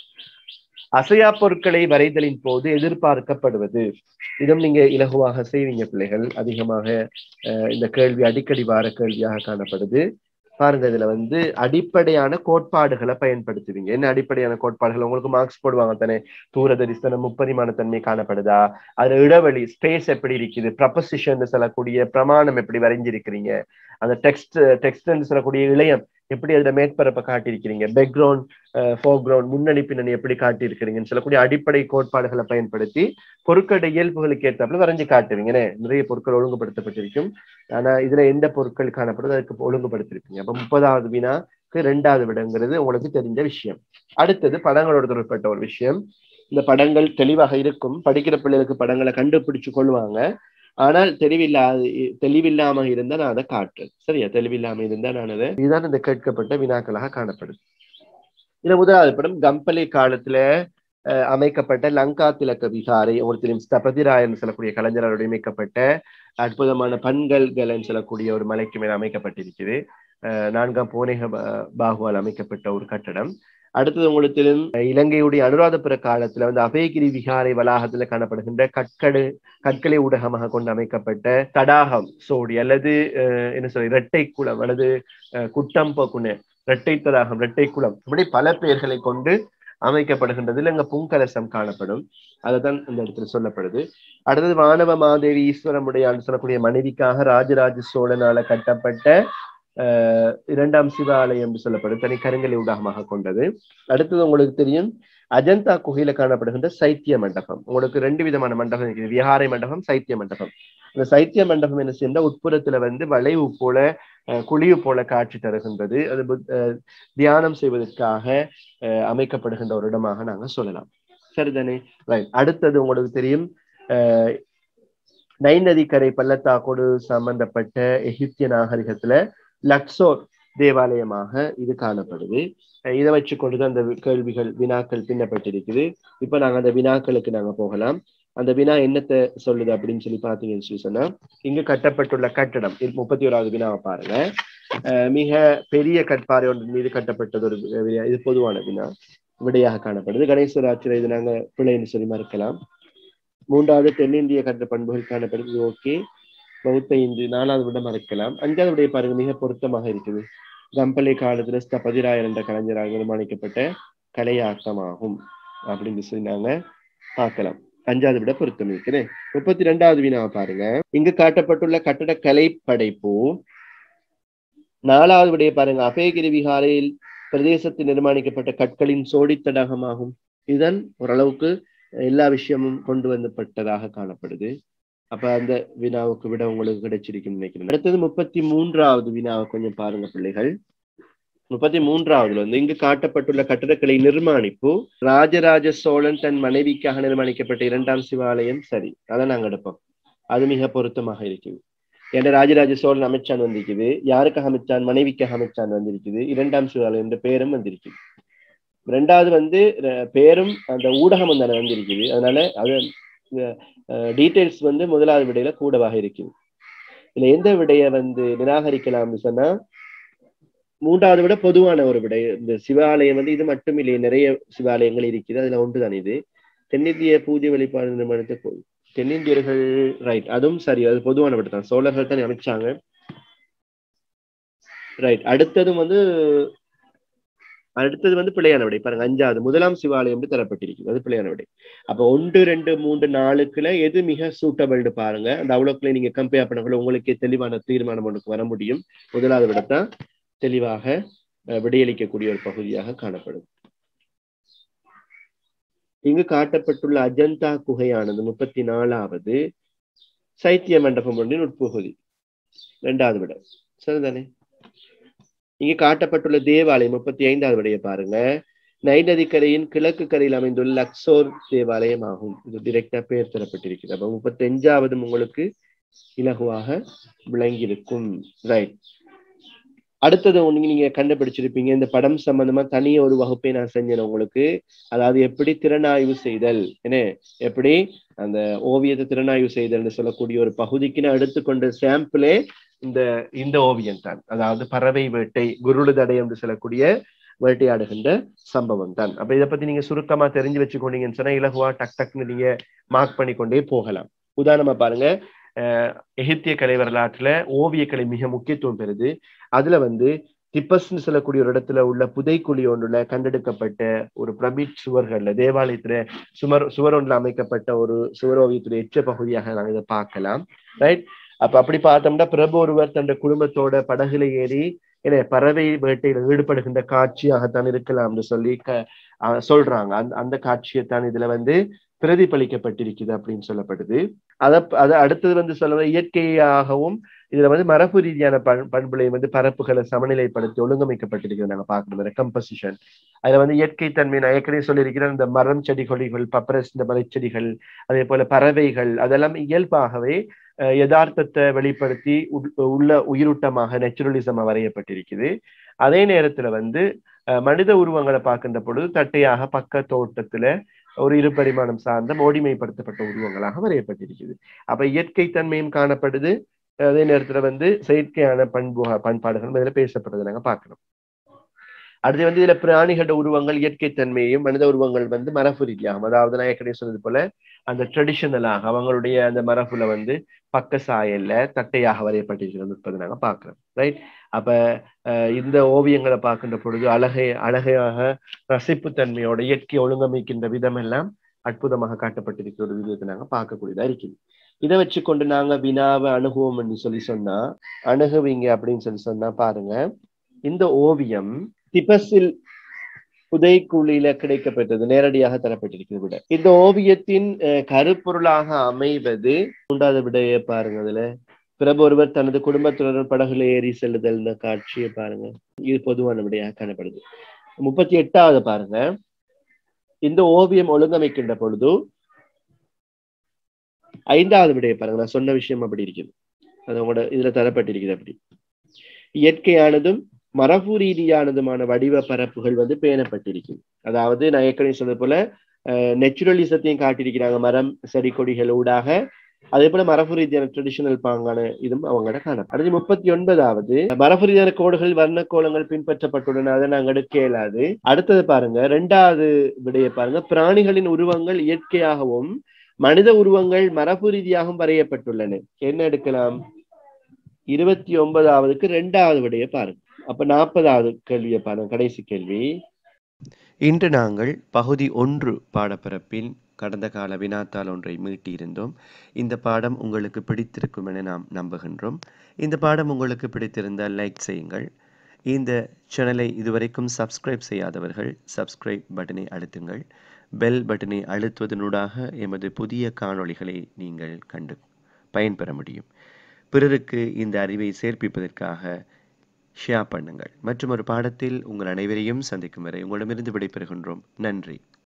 அசையா பொருட்களை வரைதலின் போது எதிர்பார்க்கப்படுவது. இதுவும் நீங்க இலகுவாக செய்வீங்க பிள்ளைகள். அதிகமாக அஹ் இந்த கேள்வி அடிக்கடி வார கேள்வியாக காணப்படுது. பாருங்க, இதுல வந்து அடிப்படையான கோட்பாடுகளை பயன்படுத்துவீங்க. என்ன அடிப்படையான கோட்பாடுகள்? உங்களுக்கு மார்க்ஸ் போடுவாங்க தானே. தூர தரிசனம், முப்பரிமாண தன்மை காணப்படுதா, அதுல இடைவெளி ஸ்பேஸ் எப்படி இருக்குது, ப்ரப்போசிஷன் சொல்லக்கூடிய பிரமாணம் எப்படி வரைஞ்சிருக்கிறீங்க, அந்த டெக்ஸ்ட் டெக்ஸ்ட் சொல்லக்கூடிய இளையம் எப்படி அதுல மேற்பரப்பை காட்டியிருக்கிறீங்க, பேக்ரவுண்ட் ஃபோர்கிரவுண்ட் முன்னணி பின்னணி எப்படி காட்டியிருக்கிறீங்கன்னு சொல்லக்கூடிய அடிப்படை கோட்பாடுகளை பயன்படுத்தி பொருட்களுடைய இயல்புகளுக்கு ஏற்றாப்புல வரைஞ்சு காட்டுவீங்க. நிறைய பொருட்கள் ஒழுங்குபடுத்தப்பட்டிருக்கும். ஆனா இதுல எந்த பொருட்கள் காணப்படுது அதுக்கு ஒழுங்குபடுத்திருப்பீங்க. அப்ப முப்பதாவது வினாக்கு ரெண்டாவது விடங்கிறது உங்களுக்கு தெரிஞ்ச விஷயம். அடுத்தது படங்களோடு தொடர்பட்ட ஒரு விஷயம். இந்த படங்கள் தெளிவாக இருக்கும். படிக்கிற பிள்ளைகளுக்கு படங்களை கண்டுபிடிச்சு கொள்வாங்க. ஆனால் தெளிவில்லாத தெளிவில்லாம இருந்தா நான் அதை காட்டுறேன். சரியா? தெளிவில்லாம இருந்தா நான் அதை இதுதான் இந்த கேட்கப்பட்ட வினாக்களாக காணப்படுது. இதுல முதலாவது படம் கம்பளி காலத்துல அஹ் அமைக்கப்பட்ட லங்கா திலக்க விகாரை, உங்களுக்கு தெரியும் ஸ்தபதிராயன் சொல்லக்கூடிய கலைஞரோடு அமைக்கப்பட்ட அற்புதமான பண்கள்கள் சொல்லக்கூடிய ஒரு மலைக்கு மேல அமைக்கப்பட்டிருக்குது. அஹ் நான்காம் பூனேக பாகுவால் அமைக்கப்பட்ட ஒரு கட்டடம். அடுத்தது உங்களுக்கு இலங்கையுடைய அனுராதபுர காலத்துல வந்து அபயகிரி விகாரை வளாகத்துல காணப்படுகின்ற கற்கடு கற்களை ஊடகமாக கொண்டு அமைக்கப்பட்ட தடாகம் சோடி அல்லது அஹ் என்ன சொல்ற இரட்டை குளம் அல்லது குட்டம் போக்குன்னு இரட்டை தடாகம் இரட்டை குளம் இப்படி பல பெயர்களை கொண்டு அமைக்கப்படுகின்றதில் அங்க பூங்கலசம் காணப்படும். அதுதான் இந்த இடத்துல சொல்லப்படுது. அடுத்தது வானவ மாதேவி ஈஸ்வரமுடையான்னு சொல்லக்கூடிய மனைவிக்காக ராஜராஜ சோழனால கட்டப்பட்ட அஹ் இரண்டாம் சிவாலயம் என்று சொல்லப்படும் தனி கருங்கலை ஊடகமாக கொண்டது. அடுத்தது உங்களுக்கு தெரியும் அஜந்தா குகையில காணப்படுகின்ற சைத்திய மண்டபம். உங்களுக்கு ரெண்டு விதமான மண்டபம் இருக்குது, விஹாரை மண்டபம், சைத்திய மண்டபம். இந்த சைத்திய மண்டபம் என்ன செய்ய உட்புறத்துல வந்து வளைவு போல குழிவு போல காட்சி தருகின்றது. அது தியானம் செய்வதற்காக அமைக்கப்படுகின்ற ஒரு இடமாக நாங்க சொல்லலாம். சரிதானே? ரைட். அடுத்தது உங்களுக்கு தெரியும் அஹ் நைல் நதிக்கரை பள்ளத்தாக்கோடு சம்பந்தப்பட்ட எகிப்திய நாகரிகத்துல லக்சோர் தேவாலயமாக இது காணப்படுது. இதை வச்சு கொண்டுதான் அந்த கேள்விகள் வினாக்கள் பின்னப்பட்டிருக்குது. இப்ப நாங்க அந்த வினாக்களுக்கு நாங்க போகலாம். அந்த வினா என்னத்தை சொல்லுது அப்படின்னு சொல்லி பாத்தீங்கன்னு சொல்லி சொன்னா, இங்கு கட்டப்பட்டுள்ள கட்டடம் முப்பத்தி ஓராவது வினாவை பாருங்க. அஹ் மிக பெரிய கற்பாறை ஒன்று மீது கட்டப்பட்டது ஒரு இது பொதுவான வினா விடையாக காணப்படுது. கணேசராட்சியர் இது நாங்க பிள்ளைன்னு சொல்லி மறுக்கலாம். மூன்றாவது தென்னிந்திய கட்ட பண்புகள் காணப்படுது. ஓகே. பௌத்த இந்து நாலாவது விட மறுக்கலாம். அஞ்சாவது விடைய பாருங்க, மிக பொருத்தமாக இருக்குது. கம்பளை காலத்துல ஸ்தபதிராயர் என்ற கலைஞரால் நிர்மாணிக்கப்பட்ட கலையாக்கமாகும் அப்படின்னு சொல்லி நாங்க பார்க்கலாம். அஞ்சாவது விட பொருத்தம் இருக்குது. முப்பத்தி ரெண்டாவது வினாவை பாருங்க. இங்கு காட்டப்பட்டுள்ள கட்டட கலை படைப்பு நாலாவது விடைய பாருங்க, அபயகிரி விகாரையில் பிரதேசத்தில் நிர்மாணிக்கப்பட்ட கற்களின் சோடித்தடாகமாகும். இதன் ஓரளவுக்கு எல்லா விஷயமும் கொண்டு வந்தப்பட்டதாக காணப்படுது. அப்ப அந்த வினாவுக்கு விட உங்களுக்கு கிடைச்சிருக்கும் நினைக்கிறேன். அடுத்தது முப்பத்தி மூன்றாவது வினாவை கொஞ்சம் பாருங்க பிள்ளைகள். முப்பத்தி மூன்றாவதுல வந்து இங்கு காட்டப்பட்டுள்ள கட்டடக்கலை நிர்மாணிப்பு ராஜராஜ சோழன் தன் மனைவிக்காக நிர்மாணிக்கப்பட்ட இரண்டாம் சிவாலயம். சரி, அதை நாங்க எடுப்போம். அது மிக பொருத்தமாக இருக்குது. என்ற ராஜராஜ சோழன் அமைச்சான் வந்திருக்குது. யாருக்காக அமைச்சான்? மனைவிக்காக அமைச்சான் வந்திருக்குது. இரண்டாம் சிவாலயம் என்ற பெயரும் வந்திருக்குது. ரெண்டாவது வந்து பேரும் அந்த ஊடகம் வந்து வந்திருக்குது. அதனால அது டீட்டெயில்ஸ் வந்து முதலாவது விடையில கூடவாக இருக்குது. இதுல எந்த விடைய வந்து நிராகரிக்கலாம்னு சொன்னா, மூன்றாவது விட பொதுவான ஒரு விடை. இந்த சிவாலயம் வந்து இது மட்டும் இல்லையே, நிறைய சிவாலயங்கள் இருக்குது. அதுல ஒன்றுதான் இது. தென்னிந்திய பூஜை வழிபாடு நிர்மாணத்தை தென்னிந்தியர்கள். ரைட், அதுவும் சரி, அது பொதுவான விட தான். சோழர்கள் தான் அமைச்சாங்க. ரைட். அடுத்ததும் வந்து அடுத்தது வந்து பிள்ளையான விடை பாருங்க. அஞ்சாவது முதலாம் சிவாலயம் தரப்பட்டிருக்கிறது. அது பிள்ளையான விடை. அப்ப ஒன்று ரெண்டு மூன்று நாலுக்குள்ள எது மிக சூட்டபிள்னு பாருங்க. அந்த அவ்வளோக்குள்ள நீங்க கம்பேர் பண்ணக்குள்ள உங்களுக்கே தெளிவான தீர்மானம் ஒன்றுக்கு வர முடியும். முதலாவது விடத்தான் தெளிவாக விடையளிக்கக்கூடிய ஒரு பகுதியாக காணப்படும். இங்கு காட்டப்பட்டுள்ள அஜந்தா குகையானது முப்பத்தி நாலாவது சைத்திய மண்டபம் ஒன்றின் உட்பகுதி. இரண்டாவது விட சரிதானே? இங்கு காட்டப்பட்டுள்ள தேவாலயம் முப்பத்தி ஐந்தாவது விடைய பாருங்க. நைல் நதிக்கரையின் கிழக்கு கரையில் அமைந்துள்ள லக்சோர் தேவாலயம் ஆகும். இது டிரெக்டா பெயர் தரப்பட்டிருக்கிறது. அப்ப முப்பத்தி அஞ்சாவது உங்களுக்கு இலகுவாக விளங்கியிருக்கும். ரைட். அடுத்தது நீங்க கண்டுபிடிச்சிருப்பீங்க. இந்த படம் சம்பந்தமா தனிய ஒரு வகுப்பை நான் செஞ்சேன் உங்களுக்கு. அதாவது எப்படி திறனாய்வு செய்தல், என்ன எப்படி அந்த ஓவியத்தை திறனாய்வு செய்தல்னு சொல்லக்கூடிய ஒரு பகுதிக்கு நான் எடுத்துக்கொண்ட சாம்பிளே இந்த இந்த ஓவியம் தான். அதாவது பறவை வேட்டை குருளுதடை என்று சொல்லக்கூடிய வேட்டையாடுகின்ற சம்பவம் தான். அப்ப இதை பத்தி நீங்க சுருக்கமா தெரிஞ்சு வச்சுக்கொண்டீங்கன்னு சொன்னா இலகுவா டக் டக்னு நீங்க மார்க் பண்ணி கொண்டே போகலாம். உதாரணமா பாருங்க, அஹ் எகிப்திய கலை வரலாற்றுல ஓவியக்கலை மிக முக்கியத்துவம் பெறுது. அதுல வந்து திப்பஸ்ன்னு சொல்லக்கூடிய ஒரு இடத்துல உள்ள புதைக்குழி ஒன்றுல கண்டெடுக்கப்பட்ட ஒரு பிரமிட் சுவர்கள்ல தேவாலயத்துல சுமர் சுவர் ஒன்றுல அமைக்கப்பட்ட ஒரு சுவரோவியத்துடைய எச்ச பகுதியாக நாங்கள் இதை பார்க்கலாம். ரைட். அப்ப அப்படி பார்த்தோம்னா பிரபு ஒருவர் தன் குடும்பத்தோட படகுல ஏறி என்ன பறவை வேட்டையில ஈடுபடுகின்ற காட்சியாகத்தான் இருக்கலாம்னு சொல்லி க சொல்றாங்க. அந்த அந்த காட்சியைத்தான் இதுல வந்து பிரதிபலிக்கப்பட்டிருக்குது அப்படின்னு சொல்லப்படுது. அத அதை அடுத்தது வந்து சொல்ல இயற்கையாகவும் இதுல வந்து மரபு ரீதியான பண் பண்புலையும் வந்து பரப்புகளை சமநிலைப்படுத்தி ஒழுங்கமைக்கப்பட்டிருக்கிறது நாங்க பார்க்கணும். கம்போசிஷன் அதுல வந்து இயற்கை தன்மை நான் ஏற்கனவே சொல்லியிருக்கிறேன். இந்த மரம் செடி கொடிகள், பப்பரஸ், இந்த மலைச்செடிகள், அதே போல பறவைகள் அதெல்லாம் இயல்பாகவே யதார்த்தத்தை வெளிப்படுத்தி உள்ள உயிரூட்டமாக நெச்சுரலிசமா வரையப்பட்டிருக்குது. அதே நேரத்துல வந்து மனித உருவங்களை பார்க்கின்ற பொழுது தட்டையாக பக்க தோட்டத்துல ஒரு இரு பரிமாணம் சார்ந்த மோடிமைப்படுத்தப்பட்ட உருவங்களாக வரையப்பட்டிருக்குது. அப்ப இயற்கை தன்மையும் காணப்படுது, அதே நேரத்துல வந்து செயற்கையான பண்பு பண்பாடுகள் இதுல பேசப்படுறது நாங்க பார்க்கணும். அடுத்து வந்து இதுல பிராணிகளோட உருவங்கள் இயற்கை தன்மையையும், மனித உருவங்கள் வந்து மரபு ரீதியாகும். அதாவது நான் ஏற்கனவே சொன்னது போல அந்த ட்ரெடிஷனலாக அவங்களுடைய அந்த மரபுல வந்து பக்க சாயல்ல தட்டையாக வரையப்பட்டிருக்கிறது நாங்க பார்க்கிறோம். ரைட். அப்ப இந்த ஓவியங்களை பார்க்கின்ற பொழுது அழகை அழகையாக ரசிப்பு தன்மையோட இயற்கை ஒழுங்கமைக்கின்ற விதம் எல்லாம் அற்புதமாக காட்டப்பட்டிருக்கிற ஒரு விதத்தை நாங்க பார்க்கக்கூடியதா இருக்குது. இதை வச்சு கொண்டு நாங்க வினாவை அணுகுவோம் சொல்லி சொன்னா அணுகுவீங்க அப்படின்னு சொல்லி சொன்னா பாருங்க, இந்த ஓவியம் திபஸில் புதைக்குழியில கிடைக்கப்பட்டது, நேரடியாக தரப்பட்டிருக்கிறது விட. இந்த ஓவியத்தின் கருப்பொருளாக அமைவது மூன்றாவது விடையை பாருங்க. அதுல பிரபு ஒருவர் தனது குடும்பத்தினருடன் படகுல ஏறி செல்லுதல் காட்சியை பாருங்க, இது பொதுவான விடையாக காணப்படுது. முப்பத்தி எட்டாவது பாருங்க, இந்த ஓவியம் ஒழுங்கமைக்கின்ற பொழுது ஐந்தாவது விடையை பாருங்க. நான் சொன்ன விஷயம் அப்படி இருக்குது, அது உங்களோட இதுல தரப்பட்டிருக்குது. அப்படி இயற்கையானதும் மரபு ரீதியானதுமான வடிவ பரப்புகள் வந்து பேணப்பட்டிருக்கும். அதாவது நான் ஏற்கனவே சொன்னது போல நெச்சுரலிசத்தையும் காட்டியிருக்கிறாங்க, மரம் செடி கொடிகள் ஊடாக. அதே போல மரபு ரீதியான ட்ரெடிஷனல் பாங்கான இதுவும் அவங்களோட காணும். அடுத்து முப்பத்தி ஒன்பதாவது மரபு ரீதியான கோடுகள் வர்ண கோலங்கள் பின்பற்றப்பட்டுள்ளன, அதை நாங்கள் எடுக்க இயலாது. அடுத்தது பாருங்க, ரெண்டாவது விடையை பாருங்க, பிராணிகளின் உருவங்கள் இயற்கையாகவும் மனித உருவங்கள் மரபு ரீதியாகவும் வரையப்பட்டுள்ளன. என்ன எடுக்கலாம்? இருபத்தி ஒன்பதாவதுக்கு ரெண்டாவது விடையை பாருங்க. அப்ப நாற்பதாவது கேள்வியை பாருங்க, கடைசி கேள்வி. இன்று நாங்கள் பகுதி ஒன்று பாடப்பரப்பில் கடந்த கால வினாத்தாள் ஒன்றை மீட்டியிருந்தோம். இந்த பாடம் உங்களுக்கு பிடித்திருக்கும் என நாம் நம்புகின்றோம். இந்த பாடம் உங்களுக்கு பிடித்திருந்தால் லைக் செய்யுங்கள். இந்த சேனலை இதுவரைக்கும் சப்ஸ்கிரைப் செய்யாதவர்கள் சப்ஸ்கிரைப் பட்டனை அழுத்துங்கள். பெல் பட்டனை அழுத்துவதனூடாக எமது புதிய காணொளிகளை நீங்கள் கண்டு பயன்பெற முடியும். பிறருக்கு இந்த அறிவை சேர்ப்பிப்பதற்காக ஷேர் பண்ணுங்கள். மற்றும் ஒரு பாடத்தில் உங்கள் அனைவரையும் சந்திக்கும் வரை உங்களிடமிருந்து விடைபெறுகின்றோம். நன்றி.